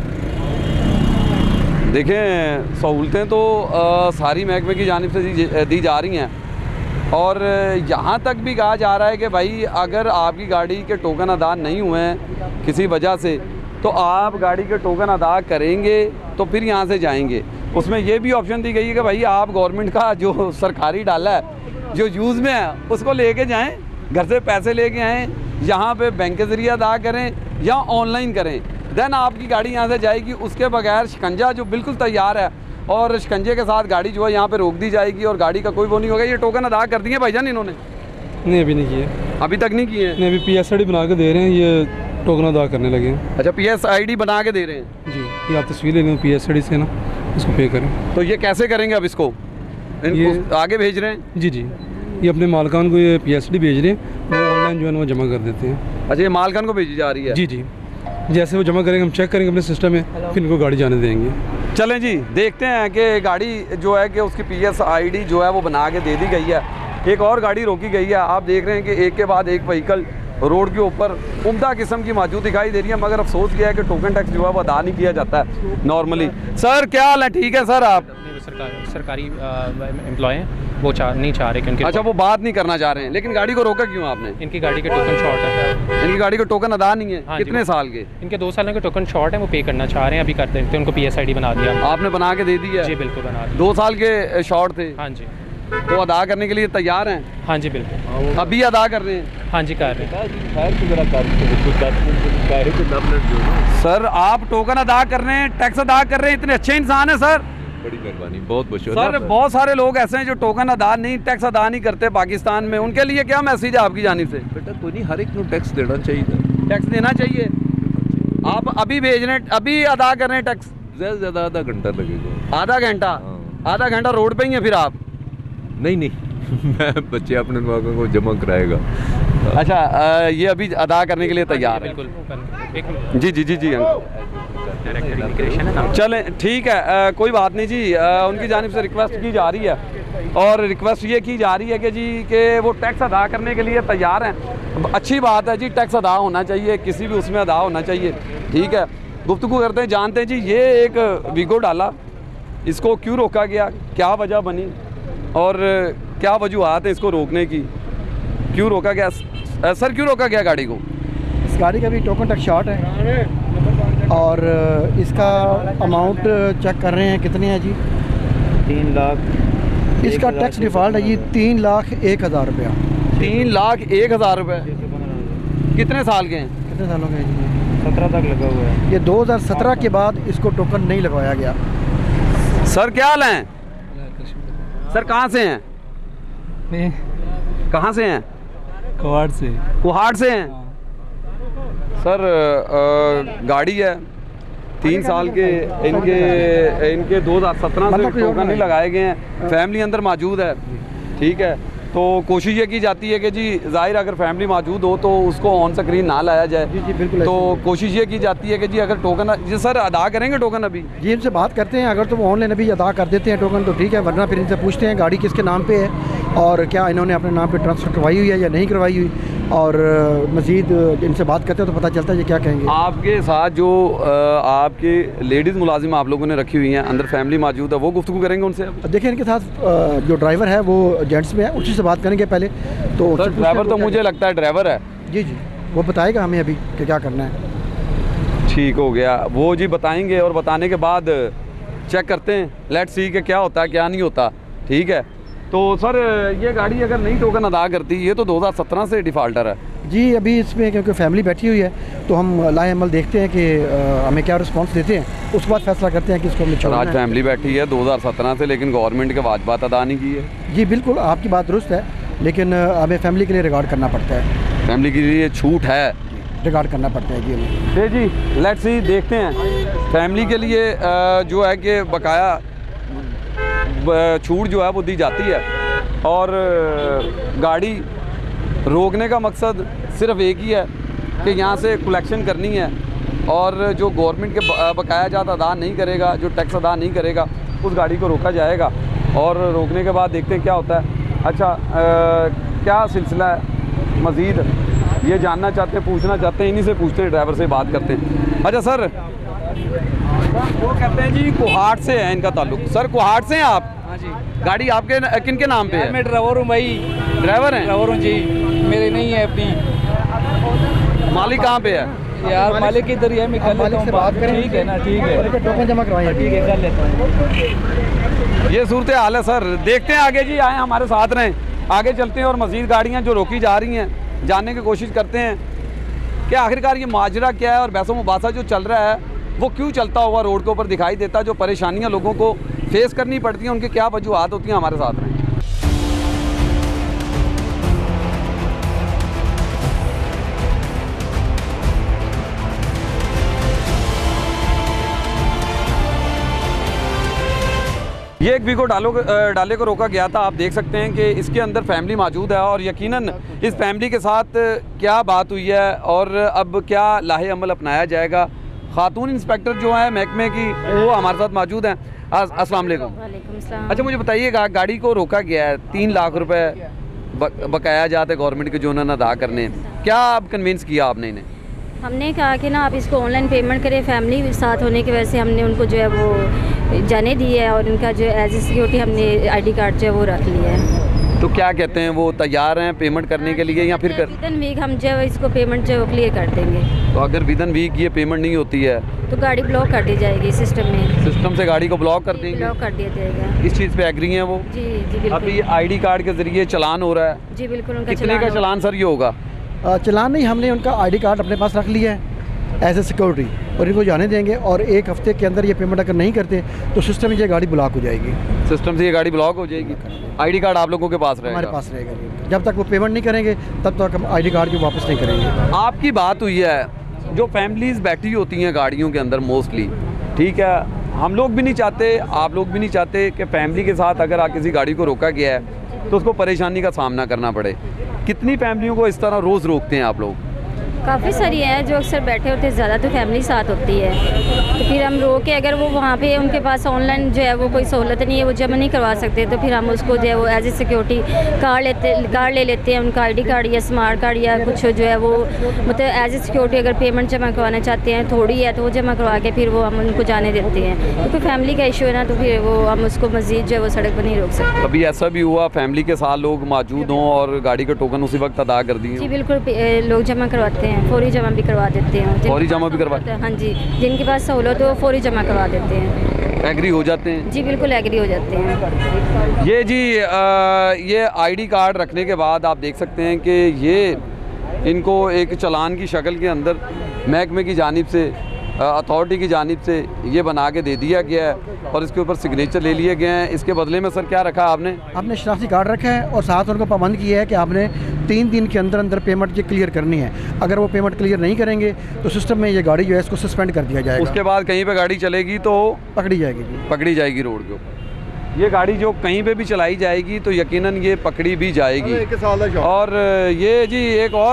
Speaker 1: देखें सहूलतें तो सारी महकमे की जानिब से दी जा रही हैं और यहाँ तक भी कहा जा रहा है कि भाई अगर आपकी गाड़ी के टोकन अदा नहीं हुए हैं किसी वजह से, तो आप गाड़ी के टोकन अदा करेंगे तो फिर यहाँ से जाएंगे। उसमें ये भी ऑप्शन दी गई है कि भाई आप गवर्नमेंट का जो सरकारी डाला है जो यूज़ में है उसको लेके जाएं, घर से पैसे लेके आएँ, यहाँ पे बैंक के ज़रिए अदा करें या ऑनलाइन करें, देन आपकी गाड़ी यहाँ से जाएगी। उसके बगैर शिकंजा जो बिल्कुल तैयार है और शिकंजे के साथ गाड़ी जो है यहाँ पे रोक दी जाएगी और गाड़ी का कोई वो नहीं होगा। ये टोकन अदा कर दिए भाईजान इन्होंने?
Speaker 6: नहीं अभी नहीं किए,
Speaker 1: अभी तक नहीं किए?
Speaker 6: नहीं अभी PSID बना के दे रहे हैं, ये टोकन अदा करने लगे हैं।
Speaker 1: अच्छा PSID बना के दे रहे हैं
Speaker 6: जी, ये आप तस्वीर ले लें PSID से ना, इसको पे करें।
Speaker 1: तो ये कैसे करेंगे अब इसको? इनको आगे भेज रहे हैं?
Speaker 6: जी जी, ये अपने मालकान को ये PSD भेज रहे हैं, वो ऑनलाइन जो है ना वो जमा कर देते हैं।
Speaker 1: अच्छा, ये मालकान को भेजी जा रही है?
Speaker 6: जी जी, जैसे वो जमा करेंगे हम चेक करेंगे अपने सिस्टम में, फिर इनको गाड़ी जाने देंगे।
Speaker 1: चलें जी, देखते हैं कि गाड़ी जो है कि उसकी PSID जो है वो बना के दे दी गई है। एक और गाड़ी रोकी गई है। आप देख रहे हैं कि एक के बाद एक व्हीकल रोड के ऊपर उम्दा किस्म की मौजूद दिखाई दे रही है, मगर अफसोस किया है कि टोकन टैक्स जो है वो अदा नहीं किया जाता है नॉर्मली। सर क्या हाल है? ठीक है सर। आप
Speaker 7: सरकारी एम्प्लॉय हैं, वो नहीं चाह रहे क्योंकि
Speaker 1: अच्छा, वो बात नहीं करना चाह रहे हैं, लेकिन गाड़ी को रोका क्यों आपने?
Speaker 7: इनकी गाड़ी के टोकन शॉर्ट है।
Speaker 1: इनकी गाड़ी को टोकन अदा नहीं है?
Speaker 7: हाँ जी,
Speaker 1: कितने साल के?
Speaker 7: इनके 2 सालों के टोकन शॉर्ट है, वो पे करना चाह रहे हैं, अभी कर देते हैं। उनको PSID बना दिया
Speaker 1: आपने? बना के दे दी है?
Speaker 7: जी बिल्कुल बना दिया।
Speaker 1: 2 साल के शॉर्ट थे?
Speaker 7: हाँ जी।
Speaker 1: तो अदा करने के लिए तैयार हैं?
Speaker 7: हाँ जी बिल्कुल,
Speaker 1: अभी अदा कर रहे हैं?
Speaker 7: हाँ जी कर रहे हैं।
Speaker 1: सर आप टोकन अदा कर रहे हैं, टैक्स अदा कर रहे हैं, इतने अच्छे इंसान हैं सर।
Speaker 8: बड़ी मेहरबानी, बहुत बहुत
Speaker 1: सर बहुत सारे लोग ऐसे हैं जो टोकन अदा नहीं, टैक्स अदा नहीं करते पाकिस्तान में, उनके लिए क्या मैसेज है आपकी जानिब से?
Speaker 8: बेटा कोई नहीं, हर एक को टैक्स देना चाहिए।
Speaker 1: टैक्स देना चाहिए। आप अभी भेज रहे हैं, अभी अदा कर रहे हैं टैक्स?
Speaker 8: ज़्यादा से ज़्यादा आधा घंटा लगेगा।
Speaker 1: आधा घंटा?
Speaker 8: हाँ।
Speaker 1: आधा घंटा रोड पे ही है फिर आप?
Speaker 8: नहीं मैं बच्चे अपने लोगों को जमा कराएगा।
Speaker 1: अच्छा, ये अभी अदा करने के लिए तैयार है?
Speaker 7: बिल्कुल।
Speaker 1: जी जी जी जी चलें ठीक है, कोई बात नहीं जी। उनकी जानिब से रिक्वेस्ट की जा रही है, और रिक्वेस्ट ये की जा रही है कि जी कि वो टैक्स अदा करने के लिए तैयार हैं। अच्छी बात है जी, टैक्स अदा होना चाहिए, किसी भी उसमें अदा होना चाहिए, ठीक है। गुफ्तगू करते हैं, जानते हैं जी ये एक वीगो डाला, इसको क्यों रोका गया, क्या वजह बनी और क्या वजूहत है इसको रोकने की, क्यों रोका गया? सर क्यों रोका गया गाड़ी को?
Speaker 2: इस गाड़ी का भी टोकन टैक्स शॉर्ट है और इसका अमाउंट चेक कर रहे हैं कितने है जी?
Speaker 4: 3 लाख।
Speaker 2: इसका टैक्स डिफ़ॉल्ट है जी 3,01,000 रुपया।
Speaker 1: 3,01,000 रुपये? कितने साल के हैं?
Speaker 2: कितने सालों के हैं जी?
Speaker 4: 17 तक लगा हुआ है।
Speaker 2: ये 2017 के बाद इसको टोकन नहीं लगवाया गया।
Speaker 1: सर क्या हाल है? सर कहाँ से हैं? कहाँ से हैं?
Speaker 6: कुहाड़ से।
Speaker 1: कुहाड़ से हैं? सर गाड़ी है 3 साल के, इनके 2017 से टोकन नहीं लगाए गए हैं, फैमिली अंदर मौजूद है, ठीक है। तो कोशिश ये की जाती है कि जी ज़ाहिर अगर फैमिली मौजूद हो तो उसको ऑन स्क्रीन ना लाया जाए।
Speaker 2: जी बिल्कुल।
Speaker 1: तो कोशिश ये की जाती है कि जी अगर टोकन जी सर अदा करेंगे टोकन अभी?
Speaker 2: जी इनसे बात करते हैं, अगर तो वो ऑनलाइन अभी अदा कर देते हैं टोकन तो ठीक है, वरना फिर इनसे पूछते हैं गाड़ी किसके नाम पे है और क्या इन्होंने अपने नाम पे ट्रांसफ़र करवाई हुई है या नहीं करवाई हुई, और मज़ीद इनसे बात करते हैं तो पता चलता है ये क्या कहेंगे।
Speaker 1: आपके साथ जो आपके लेडीज़ मुलाजिम आप लोगों ने रखी हुई हैं, अंदर फैमिली मौजूद है, वो गुफ्तगू करेंगे उनसे?
Speaker 2: देखिए इनके साथ जो ड्राइवर है वो जेंट्स में है, उसी से बात करेंगे पहले। तो
Speaker 1: सर ड्राइवर तो मुझे लगता है ड्राइवर है।
Speaker 2: जी जी, वो बताएगा हमें अभी कि क्या करना है।
Speaker 1: ठीक हो गया, वो जी बताएंगे और बताने के बाद चेक करते हैं, लेट्स सी कि क्या होता है क्या नहीं होता, ठीक है। तो सर ये गाड़ी अगर नहीं टोकन अदा करती, ये तो 2017 से डिफ़ाल्टर है
Speaker 2: जी। अभी इसमें क्योंकि फैमिली बैठी हुई है तो हम लाए अमल देखते हैं कि हमें क्या रिस्पांस देते हैं, उसके बाद फैसला करते हैं कि इसको हमने छोड़ना है।
Speaker 1: आज फैमिली बैठी है 2017 से, लेकिन गवर्नमेंट के वाजबात अदा नहीं की है।
Speaker 2: जी बिल्कुल, आपकी बात दुरुस्त है, लेकिन हमें फैमिली के लिए रिगार्ड करना पड़ता है।
Speaker 1: फैमिली के लिए छूट है,
Speaker 2: रिगार्ड करना पड़ता है जी हमें।
Speaker 1: जी जी लेट्स सी, देखते हैं फैमिली के लिए जो है कि बकाया छूट जो है वो दी जाती है, और गाड़ी रोकने का मकसद सिर्फ एक ही है कि यहाँ से कलेक्शन करनी है, और जो गवर्नमेंट के बकाया जात अदा नहीं करेगा, जो टैक्स अदा नहीं करेगा, उस गाड़ी को रोका जाएगा, और रोकने के बाद देखते हैं क्या होता है। अच्छा क्या सिलसिला है मज़ीद ये जानना चाहते हैं, पूछना चाहते हैं, इन्हीं से पूछते हैं, ड्राइवर से बात करते हैं। अच्छा सर वो कहते हैं जी कुहाड़ से है इनका ताल्लुक। सर कुहाड़ से हैं आप?
Speaker 5: हाँ जी।
Speaker 1: गाड़ी आपके किन के नाम पे है?
Speaker 5: मैं ड्राइवर हूँ भाई।
Speaker 1: ड्राइवर हैं?
Speaker 5: ड्राइवर हूँ जी, मेरे नहीं है अपनी।
Speaker 1: मालिक कहाँ पे है?
Speaker 5: यार मालिक इधर ही है, मैं कर लेता हूँ बात। ठीक है ना, ठीक है,
Speaker 2: टोकन जमा करवाएं।
Speaker 5: ठीक है कर लेता हूँ।
Speaker 1: ये सूरत हाल है सर, देखते हैं आगे जी, आए हमारे साथ रहें, आगे चलते हैं और मज़ीद गाड़ियाँ जो रोकी जा रही हैं जानने की कोशिश करते हैं कि आखिरकार ये माजरा क्या है, और बहसो मुबासा जो चल रहा है वो क्यों चलता हुआ रोड के ऊपर दिखाई देता, जो परेशानियाँ लोगों को फेस करनी पड़ती हैं, उनकी क्या वजूहत होती हैं। हमारे साथ रहें। ये एक वीगो डाले को रोका गया था। आप देख सकते हैं कि इसके अंदर फैमिली मौजूद है और यकीनन इस फैमिली के साथ क्या बात हुई है और अब क्या लाहे अमल अपनाया जाएगा। खातून इंस्पेक्टर जो है महकमे की वो हमारे साथ मौजूद हैं। अस्सलाम वालेकुम। अच्छा मुझे बताइएगा, गाड़ी को रोका गया है, 3 लाख रुपए बकाया जाते गवर्नमेंट के जो उन्होंने अदा करने, क्या आप कन्विंस किया आपने इन्हें?
Speaker 9: हमने कहा कि ना आप इसको ऑनलाइन पेमेंट करें, फैमिली साथ होने की वजह से हमने उनको जो है वो जाने दी है और उनका जो एज ए सिक्योरिटी हमने आईडी कार्ड जो है वो रख लिया है।
Speaker 1: तो क्या कहते हैं, वो तैयार हैं पेमेंट करने के लिए या फिर
Speaker 9: विदिन वीक हम जो है इसको पेमेंट जो है वो क्लियर कर देंगे।
Speaker 1: तो अगर विदिन वीक ये पेमेंट नहीं होती है
Speaker 9: तो गाड़ी ब्लॉक कर दी जाएगी सिस्टम में।
Speaker 1: सिस्टम से गाड़ी को ब्लॉक कर देंगे?
Speaker 9: ब्लॉक कर दिया जाएगा।
Speaker 1: इस चीज़ पे एग्री हैं वो?
Speaker 9: जी जी बिल्कुल।
Speaker 1: अभी आईडी कार्ड के जरिए चलान हो रहा है?
Speaker 9: जी बिल्कुल। उनका
Speaker 1: कितने का चलान सर ये होगा?
Speaker 2: चलान नहीं, हमने उनका आईडी कार्ड अपने पास रख लिया है एज ए सिक्योरिटी और इनको जाने देंगे और 1 हफ्ते के अंदर ये पेमेंट अगर नहीं करते तो सिस्टम में ये गाड़ी ब्लॉक हो जाएगी।
Speaker 1: सिस्टम से ये गाड़ी ब्लॉक हो जाएगी। आईडी कार्ड आप लोगों के पास रहेगा?
Speaker 2: हमारे पास रहेगा। जब तक वो पेमेंट नहीं करेंगे तब तक हम आईडी कार्ड को वापस नहीं करेंगे।
Speaker 1: आपकी बात हुई है, जो फैमिलीज़ बैठी होती हैं गाड़ियों के अंदर मोस्टली, ठीक है, हम लोग भी नहीं चाहते, आप लोग भी नहीं चाहते कि फैमिली के साथ अगर किसी गाड़ी को रोका गया है तो उसको परेशानी का सामना करना पड़े। कितनी फैमिलियों को इस तरह रोज़ रोकते हैं आप लोग?
Speaker 9: काफ़ी सारी हैं जो अक्सर बैठे होते हैं, ज़्यादा तो फैमिली साथ होती है, तो फिर हम रोक के अगर वो वहाँ पे उनके पास ऑनलाइन जो है वो कोई सहूलत नहीं है, वो जमा नहीं करवा सकते, तो फिर हम उसको जो है वो एज ए सिक्योरिटी कार्ड ले लेते हैं, उनका आईडी कार्ड या स्मार्ट कार्ड या कुछ जो है वो मतलब एज ए सिक्योरिटी अगर पेमेंट जमा करवाना चाहते हैं थोड़ी है तो वो जमा करवा के फिर वो हम उनको जाने देते हैं। क्योंकि फैमिली का इशू है ना, तो फिर वो हम उसको मज़ीद जो है वो सड़क पर नहीं रोक सकते।
Speaker 1: कभी ऐसा भी हुआ फैमिली के साथ लोग मौजूद हों और गाड़ी का टोकन उसी वक्त अदा कर दिए?
Speaker 9: जी बिल्कुल, लोग जमा करवाते हैं, फौरी जमा भी करवा देते हैं।
Speaker 1: फौरी जमा भी करवाते हैं?
Speaker 9: हाँ जी, जिनके पास सहूलत हो फौरी जमा करवा देते हैं।
Speaker 1: एग्री हो जाते हैं?
Speaker 9: जी बिल्कुल एग्री हो जाते हैं।
Speaker 1: ये जी ये आईडी कार्ड रखने के बाद आप देख सकते हैं कि ये इनको एक चालान की शक्ल के अंदर महकमे की जानिब से, अथॉरिटी की जानिब से ये बना के दे दिया गया है और इसके ऊपर सिग्नेचर ले लिए गए हैं। इसके बदले में सर क्या रखा आपने?
Speaker 2: आपने शनाख्ती कार्ड रखा है और साथ उनको पाबंद किया है कि आपने 3 दिन के अंदर अंदर पेमेंट ये क्लियर करनी है। अगर वो पेमेंट क्लियर नहीं करेंगे तो सिस्टम में ये गाड़ी जो है इसको सस्पेंड कर दिया जाएगा।
Speaker 1: उसके बाद कहीं पे गाड़ी चलेगी तो
Speaker 2: पकड़ी जाएगी?
Speaker 1: पकड़ी जाएगी रोड के ऊपर। ये गाड़ी जो कहीं पे भी चलाई जाएगी तो यकीनन ये पकड़ी भी जाएगी। और ये जी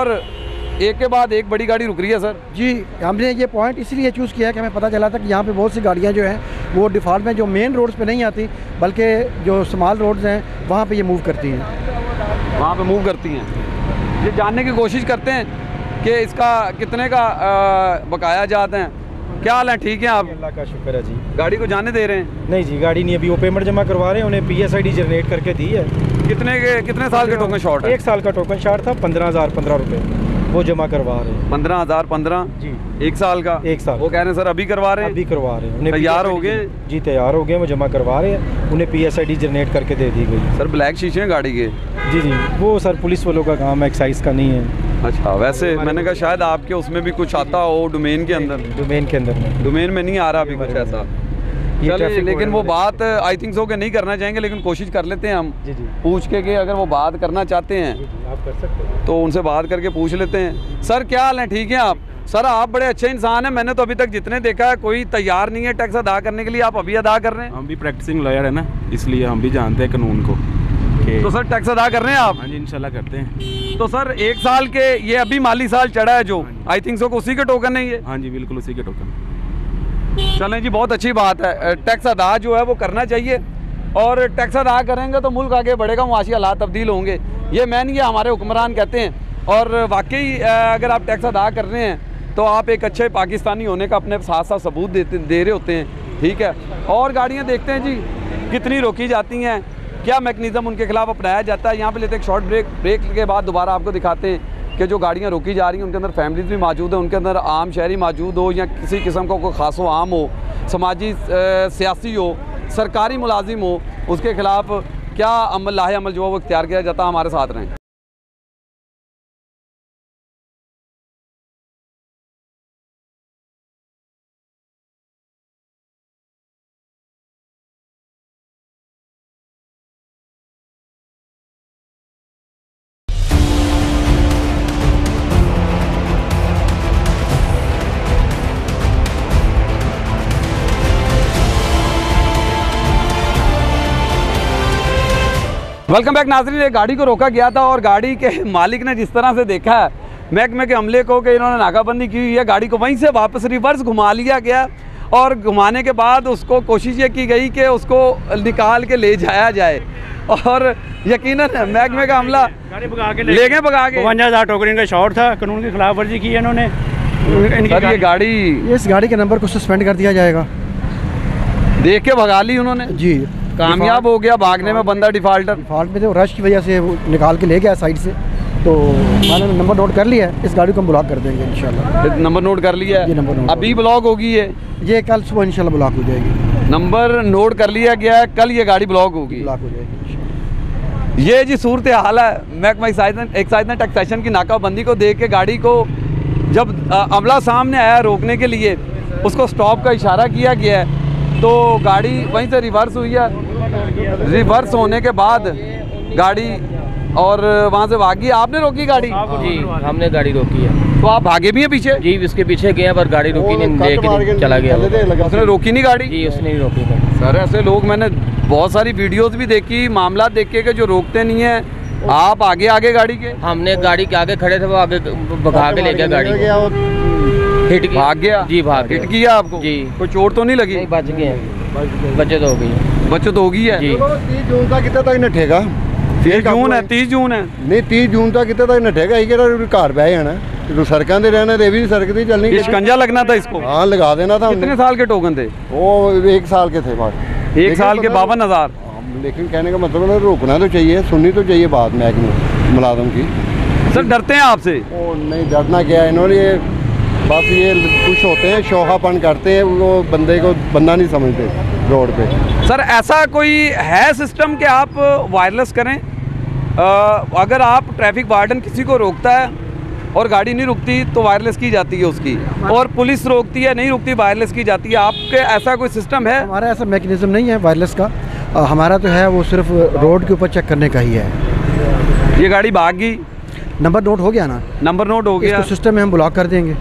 Speaker 1: एक के बाद एक बड़ी गाड़ी रुक रही है सर।
Speaker 2: जी, हमने ये पॉइंट इसलिए चूज़ किया कि हमें पता चला था कि यहाँ पे बहुत सी गाड़ियाँ जो हैं वो डिफ़ॉल्ट में जो मेन रोड्स पे नहीं आती बल्कि जो स्मॉल रोड्स हैं वहाँ पे ये मूव करती हैं।
Speaker 1: वहाँ पे मूव करती हैं। ये जानने की कोशिश करते हैं कि इसका कितने का बकाया जाते हैं। क्या हाल है, ठीक है आप?
Speaker 10: अल्लाह का शुक्र है जी।
Speaker 1: गाड़ी को जाने दे रहे हैं?
Speaker 10: नहीं जी, गाड़ी नहीं, अभी वो पेमेंट जमा करवा रहे हैं, उन्हें PSID जनरेट करके दी है।
Speaker 1: कितने साल के टोकन शॉर्ट है?
Speaker 10: 1 साल का टोकन शॉर्ट था, 15,015 रुपये वो जमा करवा रहे हैं।
Speaker 1: 15,015
Speaker 10: जी,
Speaker 1: 1 साल का?
Speaker 10: 1 साल।
Speaker 1: वो कह रहे हैं सर अभी करवा रहे हैं?
Speaker 10: अभी करवा रहे हैं। उन्हें
Speaker 1: तैयार हो गए?
Speaker 10: जी तैयार हो गए, वो जमा करवा रहे हैं, उन्हें PSID जनरेट करके दे दी गई।
Speaker 1: सर ब्लैक शीशे हैं गाड़ी के?
Speaker 10: जी जी, वो सर पुलिस वालों का काम है, एक्साइज का नहीं है।
Speaker 1: अच्छा, वैसे मैंने कहा शायद आपके उसमें भी कुछ आता हो डोमेन के अंदर।
Speaker 10: डोमेन के अंदर में,
Speaker 1: डोमेन में नहीं आ रहा अभी कुछ ऐसा। चलिए, लेकिन वो बात आई थिंक सो कि नहीं करना चाहेंगे, लेकिन कोशिश कर लेते हैं हम
Speaker 10: जी जी
Speaker 1: पूछ के कि अगर वो बात करना चाहते हैं
Speaker 10: आप कर सकते हैं
Speaker 1: तो उनसे बात करके पूछ लेते हैं। सर क्या हाल है, ठीक है आप? सर आप बड़े अच्छे इंसान हैं, मैंने तो अभी तक जितने देखा है कोई तैयार नहीं है टैक्स अदा करने के लिए, आप अभी अदा कर रहे हैं?
Speaker 11: हम भी प्रैक्टिसिंग लॉयर है ना, इसलिए हम भी जानते हैं कानून को।
Speaker 1: तो सर टैक्स अदा कर रहे हैं आप?
Speaker 11: हाँ जी, इंशाल्लाह करते हैं।
Speaker 1: तो सर 1 साल के ये अभी माली साल चढ़ा है जो आई थिंक सो उसी के टोकन है ये?
Speaker 11: हाँ जी बिल्कुल उसी के टोकन।
Speaker 1: चलें जी, बहुत अच्छी बात है। टैक्स अदा जो है वो करना चाहिए और टैक्स अदा करेंगे तो मुल्क आगे बढ़ेगा, मुआशी हालात तब्दील होंगे। ये मैं नहीं, ये हमारे हुक्मरान कहते हैं। और वाकई अगर आप टैक्स अदा कर रहे हैं तो आप एक अच्छे पाकिस्तानी होने का अपने साथ साथ सबूत दे रहे होते हैं, ठीक है। और गाड़ियाँ देखते हैं जी कितनी रोकी जाती हैं, क्या मैकेनिज़्म उनके खिलाफ अपनाया जाता है। यहाँ पे लेते एक शॉर्ट ब्रेक के बाद दोबारा आपको दिखाते हैं कि जो गाड़ियाँ रोकी जा रही हैं उनके अंदर फैमिलीज़ भी मौजूद है, उनके अंदर आम शहरी मौजूद हो या किसी किस्म का कोई खास आम हो, समाजी सियासी हो, सरकारी मुलाजिम हो, उसके खिलाफ क्या लाहे अमल जो है वो इख्तियार किया जाता है। हमारे साथ रहें। वेलकम बैक नाज़रीन। एक गाड़ी को रोका गया था और गाड़ी के मालिक ने जिस तरह से देखा है महकमे के अमले को कि इन्होंने नाकाबंदी की हुई है, गाड़ी को वहीं से वापस रिवर्स घुमा लिया गया और घुमाने के बाद उसको कोशिश ये की गई कि उसको निकाल के ले जाया जाए और यकीनन महकमे का अमला ले गए भगा के।
Speaker 12: 52,000 टोकन का शॉर्ट था, कानून की खिलाफ वर्जी की है इन्होंने।
Speaker 1: सर ये गाड़ी,
Speaker 2: इस गाड़ी के नंबर को सस्पेंड कर दिया जाएगा।
Speaker 1: देख के भगा ली उन्होंने
Speaker 2: जी,
Speaker 1: कामयाब हो गया भागने में बंदा। डिफाल्ट में थे, रश की वजह से वो निकाल के ले गया साइड से। तो मैंने नंबर नोट कर लिया है, इस गाड़ी को हम ब्लॉक कर देंगे इंशाल्लाह। नंबर नोट कर लिया है,
Speaker 2: नंबर नोट
Speaker 1: अभी ब्लॉक होगी
Speaker 2: ये कल सुबह इंशाल्लाह ब्लॉक हो जाएगी।
Speaker 1: नंबर नोट कर लिया गया है, कल ये गाड़ी ब्लॉक होगी,
Speaker 2: ब्लॉक हो जाएगी।
Speaker 1: ये जी सूरत हाल है। महकमा एक्साइज टैक्सेशन की नाकाबंदी को देख के गाड़ी को जब अमला सामने आया रोकने के लिए, उसको स्टॉप का इशारा किया गया है तो गाड़ी वहीं से रिवर्स हुई है। रिवर्स होने के बाद गाड़ी और वहाँ से भागी। आपने रोकी गाड़ी?
Speaker 13: जी हमने गाड़ी रोकी है।
Speaker 1: तो आप भागे भी हैं पीछे?
Speaker 13: जी इसके पीछे गए पर गाड़ी रोकी नहीं, लेके चला गया।
Speaker 1: उसने रोकी नहीं गाड़ी?
Speaker 13: जी उसने नहीं रोकी।
Speaker 1: सर ऐसे लोग मैंने बहुत सारी वीडियोस भी देखी, मामला देख के जो रोकते नहीं है। आप आगे आगे गाड़ी के?
Speaker 13: हमने गाड़ी के आगे खड़े थे, वो आगे भगा के ले गया गाड़ी को। हिट
Speaker 1: भाग गया?
Speaker 13: जी भाग गया।
Speaker 1: हिट किया आपको?
Speaker 13: जी।
Speaker 1: कोई चोट तो नहीं लगी?
Speaker 13: नहीं, बच गए, बचत हो गई।
Speaker 1: बचत हो गई है
Speaker 13: जी।
Speaker 14: 30 जून तक कितने तक नठेगा?
Speaker 1: 30 जून है, 30 जून है।
Speaker 14: नहीं 30 जून तक कितने तक नठेगा? ये घर बह जाना तो सड़कों से रहना, भी सड़क दी चलनी।
Speaker 1: शिकंजा लगना था इसको?
Speaker 14: हाँ लगा देना था।
Speaker 1: कितने साल के टोकन थे?
Speaker 14: वो 1 साल के थे बात।
Speaker 1: 1 साल के 52,000।
Speaker 14: लेकिन कहने का मतलब है रोकना तो चाहिए, सुननी तो चाहिए बात महकमे मुलाजम की।
Speaker 1: सर डरते हैं आपसे?
Speaker 14: वो नहीं डरना क्या है, इन्होंने ये बस ये कुछ होते हैं, शोहापन करते हैं, वो बंदे को बंदा नहीं समझते रोड पे।
Speaker 1: सर ऐसा कोई है सिस्टम कि आप वायरलेस करें? अगर आप ट्रैफिक वार्डन किसी को रोकता है और गाड़ी नहीं रुकती तो वायरलेस की जाती है उसकी, और पुलिस रोकती है नहीं रुकती वायरलेस की जाती है। आपके ऐसा कोई सिस्टम है?
Speaker 2: हमारा ऐसा मैकेनिज्म नहीं है वायरलेस का। हमारा तो है वो सिर्फ रोड के ऊपर चेक करने का ही है।
Speaker 1: ये गाड़ी भाग गई,
Speaker 2: नंबर नोट हो गया ना?
Speaker 1: नंबर नोट हो गया,
Speaker 2: इसको सिस्टम में हम ब्लॉक कर देंगे।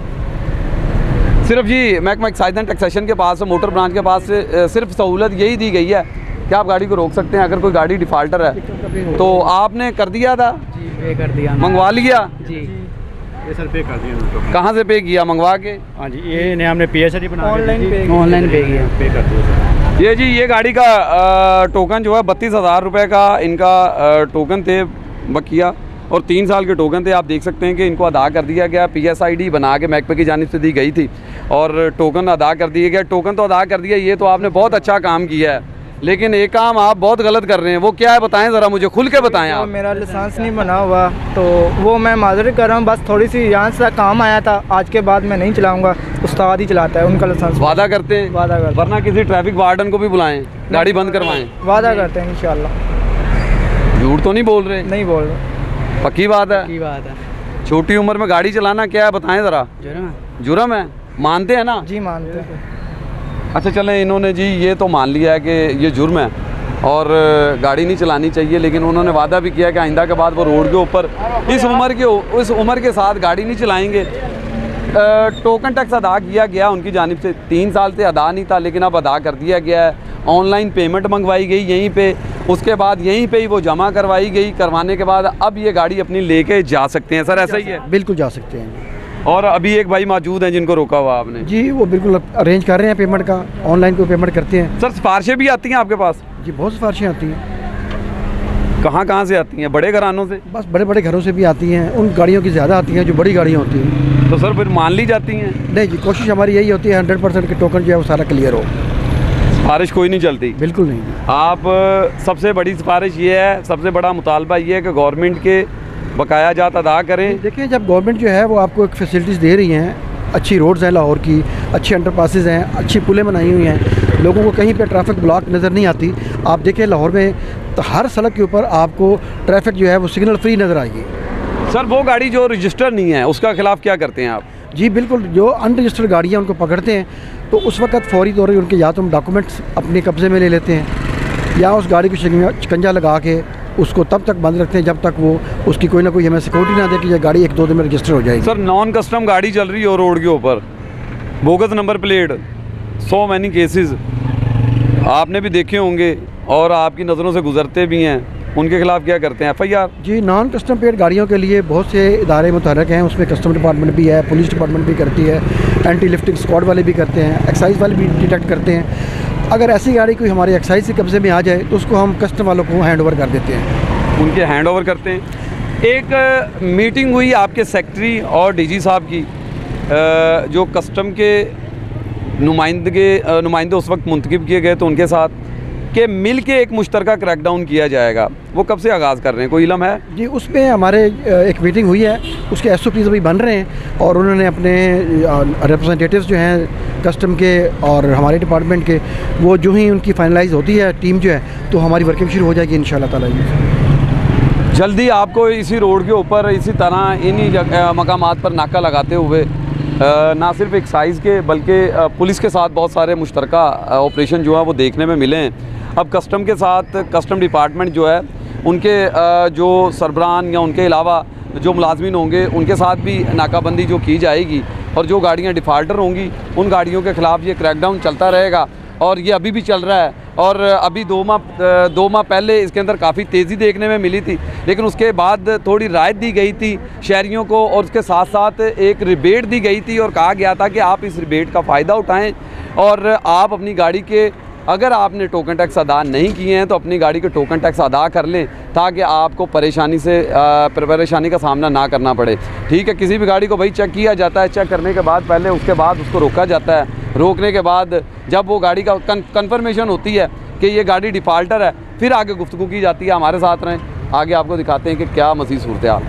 Speaker 1: सिर्फ जी महकमा एक्साइज एंड टैक्सेशन के पास, मोटर ब्रांच के पास से सिर्फ सहूलत यही दी गई है कि आप गाड़ी को रोक सकते हैं। अगर कोई गाड़ी डिफाल्टर है तो आपने कर दिया था?
Speaker 4: जी पे कर दिया,
Speaker 1: मंगवा लिया?
Speaker 4: जी
Speaker 12: ये सर पे कर दिया।
Speaker 1: कहाँ से पे किया? मंगवा के?
Speaker 12: हाँ जी ये हमने PSD बना
Speaker 4: ऑनलाइन पे किया,
Speaker 12: पे कर दिया।
Speaker 1: ये जी ये गाड़ी का टोकन जो है 32,000 रुपये का इनका टोकन थे बकिया, और 3 साल के टोकन थे। आप देख सकते हैं कि इनको अदा कर दिया गया। PSID बना के महकमे की जानिब से दी गई थी और टोकन अदा कर दिए गया। टोकन तो अदा कर दिया, ये तो आपने बहुत अच्छा काम किया है, लेकिन एक काम आप बहुत गलत कर रहे हैं। वो क्या है बताएं ज़रा, मुझे खुल के बताएं आप।
Speaker 4: मेरा लाइसेंस नहीं बना हुआ तो वो मैं माजूरी कर रहा हूँ। बस थोड़ी सी यहाँ से काम आया था, आज के बाद मैं नहीं चलाऊँगा। उस्ताद ही चलाता है, उनका लाइसेंस।
Speaker 1: वादा करते हैं?
Speaker 4: वादा करते,
Speaker 1: वरना किसी ट्रैफिक वार्डन को भी बुलाएं, गाड़ी बंद करवाएं।
Speaker 4: वादा करते हैं इंशाल्लाह।
Speaker 1: झूठ तो नहीं बोल रहे?
Speaker 4: नहीं बोल रहे,
Speaker 1: पक्की बात है?
Speaker 4: पक्की बात है।
Speaker 1: छोटी उम्र में गाड़ी चलाना क्या है बताएं ज़रा। जुर्म है? मानते हैं ना?
Speaker 4: जी मानते हैं।
Speaker 1: अच्छा चलें, इन्होंने जी ये तो मान लिया है कि ये जुर्म है और गाड़ी नहीं चलानी चाहिए, लेकिन उन्होंने वादा भी किया कि आइंदा के बाद वो रोड के ऊपर इस उम्र के साथ गाड़ी नहीं चलाएंगे। टोकन टैक्स अदा किया गया उनकी जानिब से, 3 साल से अदा नहीं था, लेकिन अब अदा कर दिया गया है। ऑनलाइन पेमेंट मंगवाई गई यहीं पे, उसके बाद यहीं पे ही वो जमा करवाई गई। करवाने के बाद अब ये गाड़ी अपनी लेके जा सकते हैं। सर ऐसा ही है?
Speaker 2: बिल्कुल जा सकते हैं।
Speaker 1: और अभी एक भाई मौजूद हैं जिनको रोका हुआ आपने?
Speaker 2: जी वो बिल्कुल अरेंज कर रहे हैं पेमेंट का, ऑनलाइन को पेमेंट करते हैं।
Speaker 1: सर सिफारिशें भी आती हैं आपके पास?
Speaker 2: जी बहुत सिफारिशें आती हैं।
Speaker 1: कहाँ से आती हैं? बड़े घरानों से?
Speaker 2: बस बड़े बड़े घरों से भी आती हैं, उन गाड़ियों की ज़्यादा आती हैं जो बड़ी गाड़ियाँ होती हैं।
Speaker 1: तो सर फिर मान ली जाती हैं?
Speaker 2: नहीं जी, कोशिश हमारी यही होती है 100% के टोकन जो है वो सारा क्लियर हो।
Speaker 1: सिफारिश कोई नहीं चलती?
Speaker 2: बिल्कुल नहीं।
Speaker 1: आप सबसे बड़ी सिफारिश ये है, सबसे बड़ा मुतालबा ये है कि गवर्नमेंट के बकाया जात अदा करें।
Speaker 2: देखिए जब गवर्नमेंट जो है वो आपको एक फैसिलिटीज़ दे रही हैं, अच्छी रोड्स हैं लाहौर की, अच्छी अंडरपासेस हैं, अच्छी पुलें बनाई हुई हैं, लोगों को कहीं पे ट्रैफिक ब्लॉक नज़र नहीं आती। आप देखिए लाहौर में तो हर सड़क के ऊपर आपको ट्रैफिक जो है वो सिग्नल फ्री नज़र आएगी।
Speaker 1: सर वो गाड़ी जो रजिस्टर नहीं है उसका खिलाफ क्या करते हैं आप?
Speaker 2: जी बिल्कुल, जो अनरजिस्टर्ड गाड़ियाँ उनको पकड़ते हैं तो उस वक्त फौरी तौर पर उनके या तो हम डॉक्यूमेंट्स अपने कब्ज़े में ले लेते हैं या उस गाड़ी को शिकंजा लगा के उसको तब तक बंद रखते हैं जब तक वो उसकी कोई ना कोई हमें सिक्योरिटी ना दे कि ये गाड़ी 1-2 दिन में रजिस्टर हो जाएगी।
Speaker 1: सर नॉन कस्टम गाड़ी चल रही हो रोड के ऊपर, bogus number plate, so many cases आपने भी देखे होंगे और आपकी नज़रों से गुजरते भी हैं। उनके खिलाफ क्या करते हैं FIR?
Speaker 2: जी, नॉन कस्टम पेड गाड़ियों के लिए बहुत से इदारे मुतहरक हैं, उसमें कस्टम डिपार्टमेंट भी है, पुलिस डिपार्टमेंट भी करती है, एंटी लिफ्टिंग स्क्वाड वाले भी करते हैं, एक्साइज वाले भी डिटेक्ट करते हैं। अगर ऐसी गाड़ी कोई हमारे एक्साइज के कब्जे में आ जाए तो उसको हम कस्टम वालों को हैंड ओवर कर देते हैं।
Speaker 1: उनके हैंड ओवर करते हैं। एक मीटिंग हुई आपके सेक्रेटरी और DG साहब की, जो कस्टम के नुमाइंदे उस वक्त मुंतखब किए गए तो उनके साथ कि मिल के एक मुश्तरका क्रैकडाउन किया जाएगा, वो कब से आगाज़ कर रहे हैं, कोई इलम है?
Speaker 2: जी, उसमें हमारे एक मीटिंग हुई है, उसके SOPs अभी बन रहे हैं और उन्होंने अपने रिप्रेजेंटेटिव्स जो हैं कस्टम के और हमारे डिपार्टमेंट के, वो जो ही उनकी फाइनलाइज होती है टीम जो है, तो हमारी वर्किंग शुरू हो जाएगी इंशाल्लाह ताला।
Speaker 1: जल्दी आपको इसी रोड के ऊपर इसी तरह इन्हीं मकामात पर नाका लगाते हुए ना सिर्फ एक्साइज़ के बल्कि पुलिस के साथ बहुत सारे मुश्तरका ऑपरेशन जो है वो देखने में मिले हैं। अब कस्टम के साथ कस्टम डिपार्टमेंट जो है उनके जो सरबरान या उनके अलावा जो मुलाजमीन होंगे उनके साथ भी नाकाबंदी जो की जाएगी और जो गाड़ियाँ डिफ़ाल्टर होंगी उन गाड़ियों के ख़िलाफ़ ये क्रैकडाउन चलता रहेगा और ये अभी भी चल रहा है। और अभी 2 माह पहले इसके अंदर काफ़ी तेज़ी देखने में मिली थी, लेकिन उसके बाद थोड़ी राहत दी गई थी शहरियों को और उसके साथ साथ एक रिबेट दी गई थी और कहा गया था कि आप इस रिबेट का फ़ायदा उठाएं और आप अपनी गाड़ी के, अगर आपने टोकन टैक्स अदा नहीं किए हैं तो अपनी गाड़ी के टोकन टैक्स अदा कर लें ताकि आपको परेशानी का सामना ना करना पड़े। ठीक है, किसी भी गाड़ी को भाई चेक किया जाता है, चेक करने के बाद पहले उसके बाद उसको रोका जाता है, रोकने के बाद जब वो गाड़ी का कन्फर्मेशन होती है कि ये गाड़ी डिफ़ाल्टर है फिर आगे गुफ्तगू की जाती है। हमारे साथ रहें, आगे आपको दिखाते हैं कि क्या मज़ीद सूरत-ए-हाल।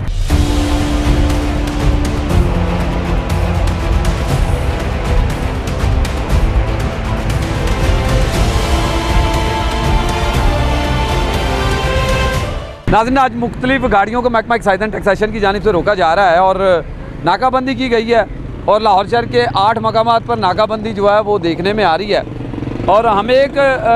Speaker 1: नाज़रीन, आज मुख्तलिफ गाड़ियों को महकमा एक्साइज एंड टैक्सेशन की जानिब से रोका जा रहा है और नाकाबंदी की गई है और लाहौर शहर के 8 मकामात पर नाकाबंदी जो है वो देखने में आ रही है और हमें एक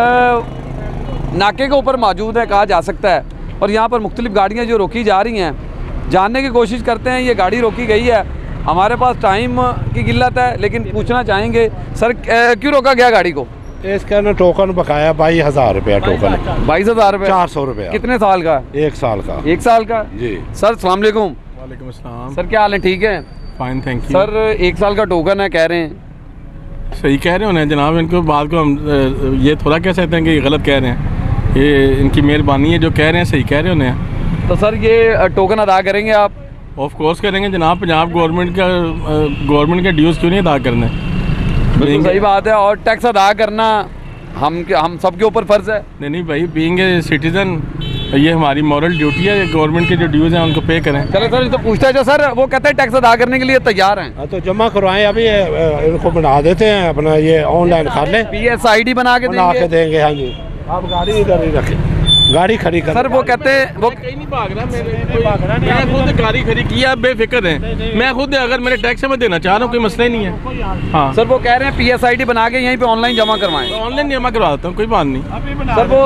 Speaker 1: नाके के ऊपर मौजूद है कहा जा सकता है और यहाँ पर मुख्तलिफ गाड़ियाँ जो रोकी जा रही हैं, जानने की कोशिश करते हैं ये गाड़ी रोकी गई है। हमारे पास टाइम की किल्लत है लेकिन पूछना चाहेंगे सर क्यों रोका गया गाड़ी को?
Speaker 15: इसका ना टोकन बकाया 22,000 रुपया टोकन।
Speaker 1: 22,000 रुपये?
Speaker 15: 400 रुपया।
Speaker 1: कितने साल का?
Speaker 15: 1 साल का।
Speaker 1: 1 साल का
Speaker 15: जी।
Speaker 1: सर अस्सलाम वालेकुम।
Speaker 3: वालेकुम अस्सलाम।
Speaker 1: सर क्या हाल है? ठीक है,
Speaker 3: फाइन थैंक यू।
Speaker 1: सर 1 साल का टोकन है कह रहे हैं?
Speaker 3: सही कह रहे हो ना जनाब, इनको बात को हम ये थोड़ा कह सकते हैं कि गलत कह रहे हैं, ये इनकी मेहरबानी है जो कह रहे हैं सही कह रहे हो ना।
Speaker 1: तो सर ये टोकन अदा करेंगे आप?
Speaker 3: ऑफ कोर्स करेंगे जनाब, पंजाब गवर्नमेंट का ड्यूज़ क्यों नहीं अदा करना?
Speaker 1: बिल्कुल सही बात है और टैक्स अदा करना हम सबके ऊपर फ़र्ज़ है।
Speaker 3: नहीं भाई, बीइंग ए सिटीज़न ये हमारी मॉरल ड्यूटी है, गवर्नमेंट के जो ड्यूज़ हैं उनको पे करें।
Speaker 1: चलो सर, तो पूछता है जो सर वो कहते हैं टैक्स अदा करने के लिए तैयार हैं।
Speaker 15: तो जमा करवाएं, अभी इनको बना देते हैं, अपना ये ऑनलाइन कर लें,
Speaker 1: PSID बना के
Speaker 15: देंगे। हाँ जी, आप गाड़ी इधर ही रखें, गाड़ी खड़ी कर।
Speaker 1: सर वो कहते हैं वो
Speaker 3: कहीं नहीं भाग रहा, मैं खुद गाड़ी खड़ी किया, बेफिक्र है, मैं खुद अगर मेरे टैक्स में देना चाह रहा हूँ कोई मसला ही नहीं है। हाँ
Speaker 1: सर वो कह रहे हैं PSID बना के यहीं पे ऑनलाइन जमा करवाएं।
Speaker 3: ऑनलाइन जमा करवा देता हूँ, कोई बात नहीं।
Speaker 1: सर वो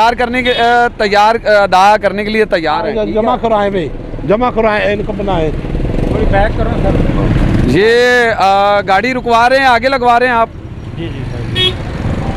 Speaker 1: तैयार अदा करने के लिए तैयार है।
Speaker 15: जमा करवाएं भाई, जमा करवाएं, इनको बनाए।
Speaker 12: बैक करो सर।
Speaker 1: ये गाड़ी रुकवा रहे हैं, आगे लगवा रहे हैं आप?
Speaker 12: जी जी सर।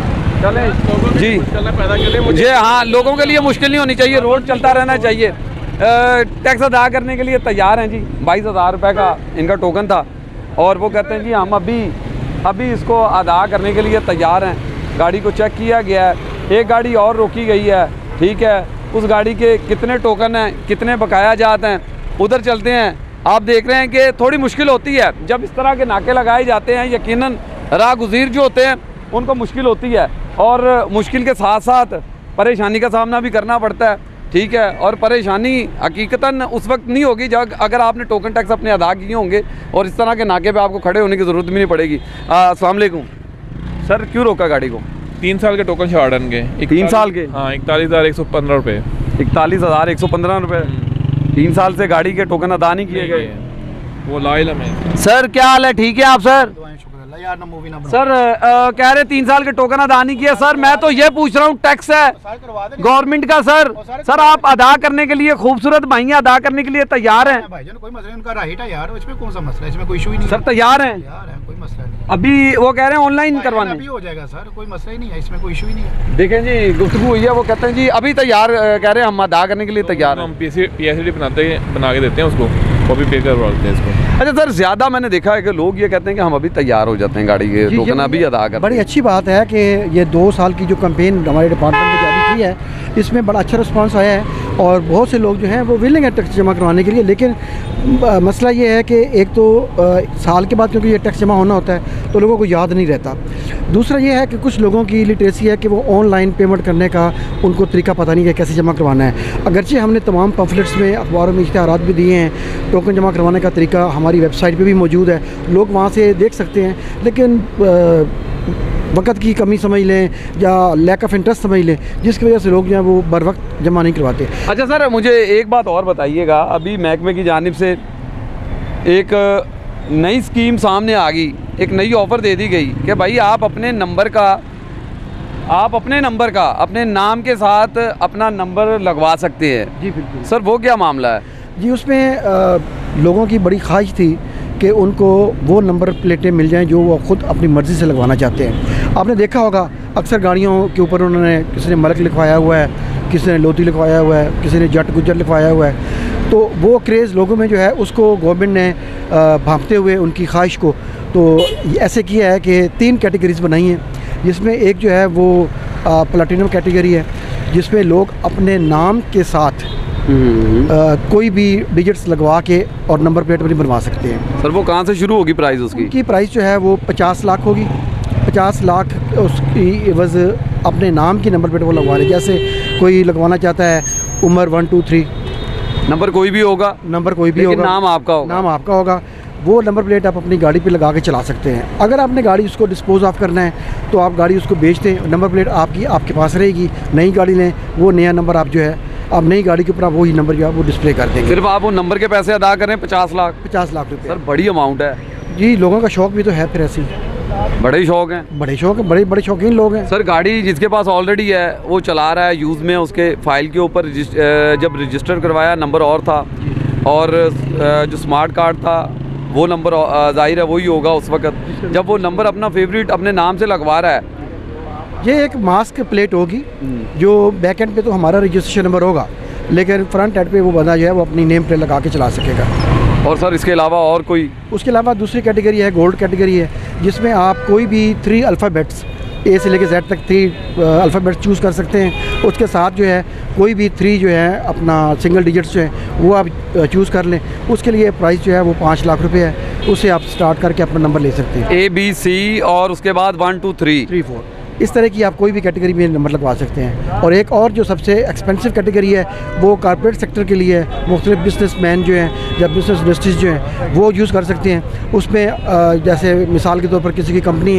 Speaker 1: जी मुझे, हाँ लोगों के लिए मुश्किल नहीं होनी चाहिए, रोड चलता रहना चाहिए। टैक्स अदा करने के लिए तैयार हैं जी। 22,000 रुपये का इनका टोकन था और वो कहते हैं जी हम अभी इसको अदा करने के लिए तैयार हैं। गाड़ी को चेक किया गया है, एक गाड़ी और रोकी गई है, ठीक है, उस गाड़ी के कितने टोकन हैं, कितने बकाया जाते हैं, उधर चलते हैं। आप देख रहे हैं कि थोड़ी मुश्किल होती है जब इस तरह के नाके लगाए जाते हैं, यकीनन राहगुज़ीर जो होते हैं उनको मुश्किल होती है और मुश्किल के साथ साथ परेशानी का सामना भी करना पड़ता है, ठीक है। और परेशानी हकीकतन उस वक्त नहीं होगी जब अगर आपने टोकन टैक्स अपने अदा किए होंगे और इस तरह के नाके पे आपको खड़े होने की ज़रूरत भी नहीं पड़ेगी। अस्सलाम वालेकुम सर, क्यों रोका गाड़ी को?
Speaker 16: 3 साल के टोकन शॉर्डन के।
Speaker 1: 3 साल के?
Speaker 16: हाँ, 41,115 रुपये।
Speaker 1: 41,115 रुपये। 3 साल से गाड़ी के टोकन अदा नहीं किए गए,
Speaker 16: वो लाइलम है।
Speaker 1: सर क्या हाल है? ठीक है आप सर? सर कह रहे 3 साल के टोकन अदा नहीं किया। सर मैं तो ये पूछ रहा हूँ, टैक्स है गवर्नमेंट का सर आप अदा करने के लिए, खूबसूरत भाइयाँ अदा करने के लिए तैयार हैं?
Speaker 2: भाईजान कोई मसला नहीं, उनका राइट है यार, इसमें कौन सा मसला है, इसमें कोई इशू ही नहीं।
Speaker 1: सर तैयार हैं?
Speaker 2: कोई मसला नहीं।
Speaker 1: अभी वो कह रहे हैं ऑनलाइन करवाने,
Speaker 2: अभी हो जाएगा सर, कोई मसला ही नहीं है, इसमें कोई इशू ही नहीं है।
Speaker 1: देखें जी गुफ्तगू हुई है, वो कहते हैं जी अभी तैयार, कह रहे हैं हम अदा करने के लिए तैयार हैं।
Speaker 16: हम PSID बना के देते हैं उसको, कॉपी पे करवा देते हैं इसको।
Speaker 1: अच्छा सर, ज़्यादा मैंने देखा है कि लोग ये कहते हैं कि हम अभी तैयार हो जाते हैं गाड़ी के टोकन अभी अदा कर।
Speaker 2: बड़ी अच्छी बात है कि ये 2 साल की जो कैंपेन हमारे डिपार्टमेंट ने जारी की है, इसमें बड़ा अच्छा रिस्पांस आया है और बहुत से लोग जो हैं वो विलिंग है टैक्स जमा करवाने के लिए। लेकिन मसला ये है कि एक तो साल के बाद क्योंकि ये टैक्स जमा होना होता है तो लोगों को याद नहीं रहता। दूसरा ये है कि कुछ लोगों की लिटरेसी है कि वो ऑनलाइन पेमेंट करने का उनको तरीका पता नहीं है कैसे जमा करवाना है। अगरचे हमने तमाम पम्फलेट्स में, अखबारों में इश्तिहारात भी दिए हैं, टोकन जमा करवाने का तरीका हमारी वेबसाइट पे भी मौजूद है, लोग वहाँ से देख सकते हैं। लेकिन वक़्त की कमी समझ लें या लैक ऑफ इंटरेस्ट समझ लें, जिसकी वजह से लोग जो हैं वो बर वक्त जमा नहीं करवाते।
Speaker 1: अच्छा सर, मुझे एक बात और बताइएगा, अभी महकमे की जानिब से एक नई स्कीम सामने आ गई, एक नई ऑफ़र दे दी गई कि भाई आप अपने नंबर का अपने नाम के साथ अपना नंबर लगवा सकते हैं।
Speaker 2: जी बिल्कुल
Speaker 1: सर, वो क्या मामला है?
Speaker 2: जी उसमें लोगों की बड़ी ख्वाहिश थी कि उनको वो नंबर प्लेटें मिल जाएं जो वो ख़ुद अपनी मर्ज़ी से लगवाना चाहते हैं। आपने देखा होगा अक्सर गाड़ियों के ऊपर उन्होंने, किसी ने मलक लिखवाया हुआ है, किसी ने लोधी लिखवाया हुआ है, किसी ने जट गुज्जर लिखवाया हुआ है। तो वो क्रेज़ लोगों में जो है उसको गवर्नमेंट ने भांपते हुए उनकी ख्वाहिश को तो ऐसे किया है कि 3 कैटेगरीज़ बनाई हैं, जिसमें एक जो है वो प्लैटिनम कैटेगरी है, जिसमें लोग अपने नाम के साथ कोई भी डिजिट्स लगवा के और नंबर प्लेट भी बनवा सकते हैं।
Speaker 1: सर वो कहाँ से शुरू होगी प्राइस उसकी?
Speaker 2: उनकी प्राइस जो है वो 50 लाख होगी। 50 लाख उसकी एवज़ अपने नाम की नंबर प्लेट वो लगवा रहे। जैसे कोई लगवाना चाहता है उमर 1 2 3,
Speaker 1: नंबर कोई भी होगा,
Speaker 2: नंबर कोई भी होगा,
Speaker 1: नाम आपका होगा,
Speaker 2: नाम आपका होगा, वो नंबर प्लेट आप अपनी गाड़ी पे लगा के चला सकते हैं। अगर आपने गाड़ी उसको डिस्पोज ऑफ करना है तो आप गाड़ी उसको बेच दें, नंबर प्लेट आपके पास रहेगी। नई गाड़ी लें, वो नया नंबर आप जो है आप नई गाड़ी के ऊपर वही नंबर जो है वो डिस्प्ले कर देंगे।
Speaker 1: सिर्फ आप वो नंबर के पैसे अदा करें 50 लाख?
Speaker 2: 50 लाख रुपये।
Speaker 1: सर बड़ी अमाउंट है
Speaker 2: जी, लोगों का शौक़ भी तो है, फिर ऐसे
Speaker 1: बड़े शौक हैं,
Speaker 2: बड़े शौकीन लोग हैं।
Speaker 1: सर गाड़ी जिसके पास ऑलरेडी है वो चला रहा है यूज़ में, उसके फाइल के ऊपर जब रजिस्टर करवाया नंबर और था, और जो स्मार्ट कार्ड था वो नंबर जाहिर है वही होगा उस वक्त जब वो नंबर अपना फेवरेट अपने नाम से लगवा रहा है।
Speaker 2: ये एक मास्क प्लेट होगी जो बैक एंड पे तो हमारा रजिस्ट्रेशन नंबर होगा, लेकिन फ्रंट एंड पे वो बंदा जो है वो अपनी नेम प्लेट लगा के चला सकेगा।
Speaker 1: और सर इसके अलावा और कोई?
Speaker 2: उसके अलावा दूसरी कैटेगरी है गोल्ड कैटेगरी है, जिसमें आप कोई भी 3 अल्फ़ाबेट्स ए से लेकर जेड तक 3 अल्फ़ाबेट्स चूज़ कर सकते हैं। उसके साथ जो है कोई भी 3 जो है अपना सिंगल डिजिट्स जो है वो आप चूज़ कर लें। उसके लिए प्राइस जो है वो 5 लाख रुपए है, उससे आप स्टार्ट करके अपना नंबर ले सकते हैं।
Speaker 1: ABC और उसके बाद 1 2 3
Speaker 2: 4 इस तरह की आप कोई भी कैटेगरी में नंबर लगवा सकते हैं। और एक और जो सबसे एक्सपेंसिव कैटेगरी है वो कॉर्पोरेट सेक्टर के लिए है। मुख्तलिफ बिजनेसमैन जो हैं या बिजनेस इंडस्ट्रीज जो हैं वो यूज़ कर सकते हैं। उसमें जैसे मिसाल के तौर पर किसी की कंपनी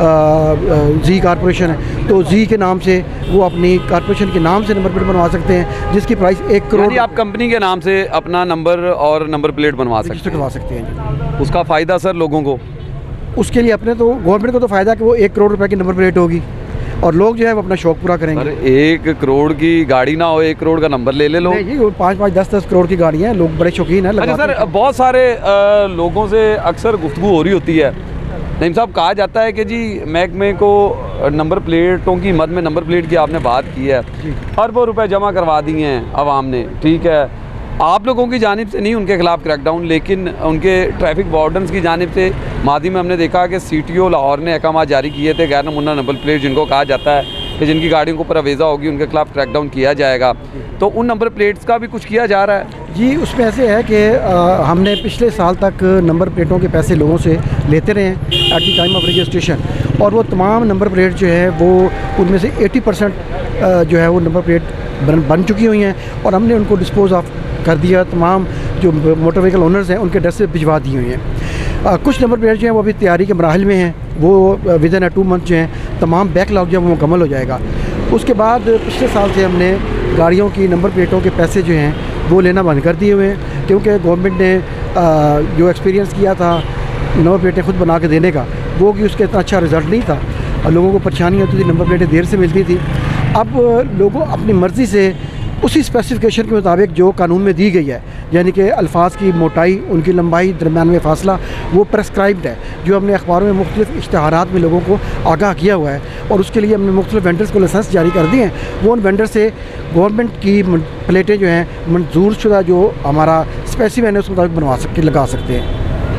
Speaker 2: जी कॉरपोरेशन है तो जी के नाम से वो अपनी कॉरपोरेशन के नाम से नंबर प्लेट बनवा सकते हैं, जिसकी प्राइस 1 करोड़।
Speaker 1: आप कंपनी के नाम से अपना नंबर और नंबर प्लेट बनवा
Speaker 2: सकते हैं।
Speaker 1: उसका फ़ायदा सर लोगों को?
Speaker 2: उसके लिए अपने तो गवर्नमेंट को तो फ़ायदा है कि वो 1 करोड़ रुपए की नंबर प्लेट होगी और लोग जो है वो अपना शौक पूरा करेंगे।
Speaker 1: अरे 1 करोड़ की गाड़ी ना हो, 1 करोड़ का नंबर ले लोग।
Speaker 2: नहीं जी, 5-5 10-10 करोड़ की गाड़ियाँ हैं, लोग बड़े शौकीन हैं।
Speaker 1: अच्छा सर, बहुत सारे लोगों से अक्सर गुफ्तगू हो रही होती है, नईम साहब, कहा जाता है कि जी महकमे को नंबर प्लेटों की मद में नंबर प्लेट की आपने बात की है, अरबों रुपए जमा करवा दिए हैं आवाम ने, ठीक है, आप लोगों की जानिब से नहीं उनके खिलाफ क्रैकडाउन, लेकिन उनके ट्रैफिक वार्डन्स की जानिब से मादी में हमने देखा कि CTO लाहौर ने अहकाम जारी किए थे, गैर नमूना नंबर प्लेट जिनको कहा जाता है कि जिनकी गाड़ियों के ऊपर अवेज़ा होगी उनके खिलाफ क्रैकडाउन किया जाएगा, तो उन नंबर प्लेट्स का भी कुछ किया जा रहा है?
Speaker 2: जी, उसमें ऐसे है कि हमने पिछले साल तक नंबर प्लेटों के पैसे लोगों से लेते रहे at the time of registration, और वो तमाम नंबर प्लेट जो है वो उनमें से 80% जो है वो नंबर प्लेट बन चुकी हुई हैं और हमने उनको डिस्पोज ऑफ कर दिया। तमाम जो मोटर व्हीकल ओनर्स हैं उनके एड्रेस से भिजवा दी हुई हैं। कुछ नंबर प्लेट जो हैं वो अभी तैयारी के मराहल में हैं, वो विद इन 2 मंथ जो हैं तमाम बैकलॉग जो है वो मुकम्मल हो जाएगा। उसके बाद पिछले साल से हमने गाड़ियों की नंबर प्लेटों के पैसे जो हैं वो लेना बंद कर दिए हुए हैं, क्योंकि गवर्नमेंट ने जो एक्सपीरियंस किया था नंबर प्लेटें खुद बना के देने का, वो कि उसका इतना अच्छा रिज़ल्ट नहीं था और लोगों को परेशानी होती थी, नंबर प्लेटें देर से मिलती थी। अब लोगों अपनी मर्ज़ी से उसी स्पेसिफिकेशन के मुताबिक जो कानून में दी गई है, यानी कि अल्फाज की मोटाई, उनकी लंबाई, दरम्यान में फासला, वो प्रेस्क्राइब्ड है, जो हमने अखबारों में मुख्तलिफ इश्तहारात में लोगों को आगाह किया हुआ है। और उसके लिए हमने मुख्तलिफ वेंडर्स को लाइसेंस जारी कर दिए हैं। वो उन वेंडर से गवर्नमेंट की प्लेटें जो हैं मंजूर शुदा जो हमारा स्पेसिफिक है उस मुताबिक बनवा सकते, लगा सकते हैं।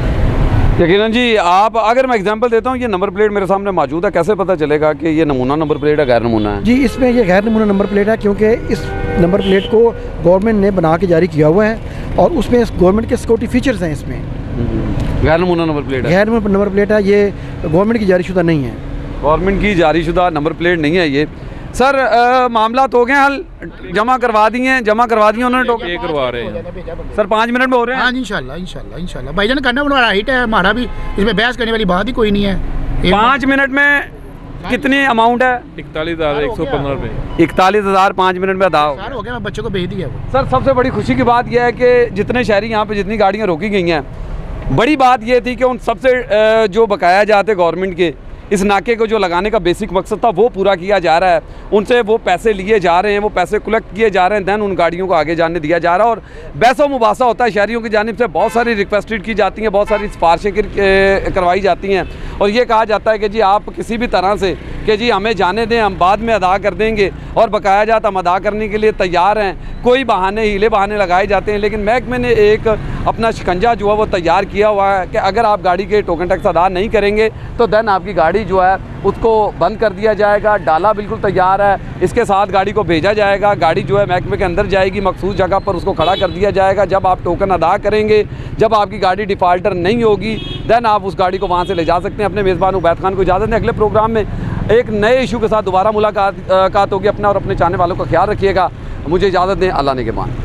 Speaker 1: यकीनन जी, आप अगर मैं एग्जांपल देता हूँ, ये नंबर प्लेट मेरे सामने मौजूद है, कैसे पता चलेगा कि ये नमूना नंबर प्लेट है, गैर नमूना है? जी,
Speaker 2: इसमें ये गैर नमूना नंबर प्लेट है, क्योंकि इस नंबर प्लेट को गवर्नमेंट ने बना के जारी किया हुआ है और उसमें गवर्नमेंट के सिक्योरिटी फीचर्स हैं। इसमें
Speaker 1: गैर नमूना नंबर प्लेट है,
Speaker 2: गैर नंबर प्लेट है, ये गवर्नमेंट की जारीशुदा नहीं है।
Speaker 1: गवर्नमेंट की जारीशुदा नंबर प्लेट नहीं है ये। सर मामला तो हो गए हल, जमा करवा दिए उन्होंने, टोकन
Speaker 16: ये करवा रहे हैं
Speaker 1: सर 5 मिनट में हो रहे हैं।
Speaker 17: हाँ, इंशाल्लाह भाईजान करना हमारा राइट है, हमारा भी इसमें बहस करने वाली बात ही कोई नहीं है।
Speaker 1: 5 मिनट में कितनी अमाउंट है?
Speaker 16: 41,115 रुपये।
Speaker 1: 41,000 5 मिनट में अदा
Speaker 17: हो गया, मैं बच्चों को भेज दिया।
Speaker 1: सर सबसे बड़ी खुशी की बात यह है कि जितने शहरी यहाँ पे जितनी गाड़ियाँ रोकी गई हैं, बड़ी बात यह थी कि उन सबसे जो बकाया जाते गवर्नमेंट के इस नाके को जो लगाने का बेसिक मकसद था वो पूरा किया जा रहा है। उनसे वो पैसे लिए जा रहे हैं, वो पैसे कलेक्ट किए जा रहे हैं, दैन उन गाड़ियों को आगे जाने दिया जा रहा है। और बहस मुबासा होता है शहरियों की जानिब से, बहुत सारी रिक्वेस्टेड की जाती हैं, बहुत सारी सिफारिशें करवाई जाती हैं और ये कहा जाता है कि जी आप किसी भी तरह से कि जी हमें जाने दें, हम बाद में अदा कर देंगे और बकाया जात हम अदा करने के लिए तैयार हैं। कोई बहाने, हीले बहाने लगाए जाते हैं, लेकिन महकमे ने एक अपना शिकंजा जो है वो तैयार किया हुआ है कि अगर आप गाड़ी के टोकन टैक्स अदा नहीं करेंगे तो दैन आपकी गाड़ी जो है उसको बंद कर दिया जाएगा। डाला बिल्कुल तैयार है, इसके साथ गाड़ी को भेजा जाएगा, गाड़ी जो है महकमे के अंदर जाएगी, मखसूस जगह पर उसको खड़ा कर दिया जाएगा। जब आप टोकन अदा करेंगे, जब आपकी गाड़ी डिफ़ाल्टर नहीं होगी, दैन आप उस गाड़ी को वहाँ से ले जा सकते हैं। अपने मेज़बान उबैद खान को इजाज़त दें, अगले प्रोग्राम में एक नए इशू के साथ दोबारा मुलाकात होगी। अपना और अपने चाहने वालों का ख्याल रखिएगा। मुझे इजाज़त दें, अल्लाह ने के मान।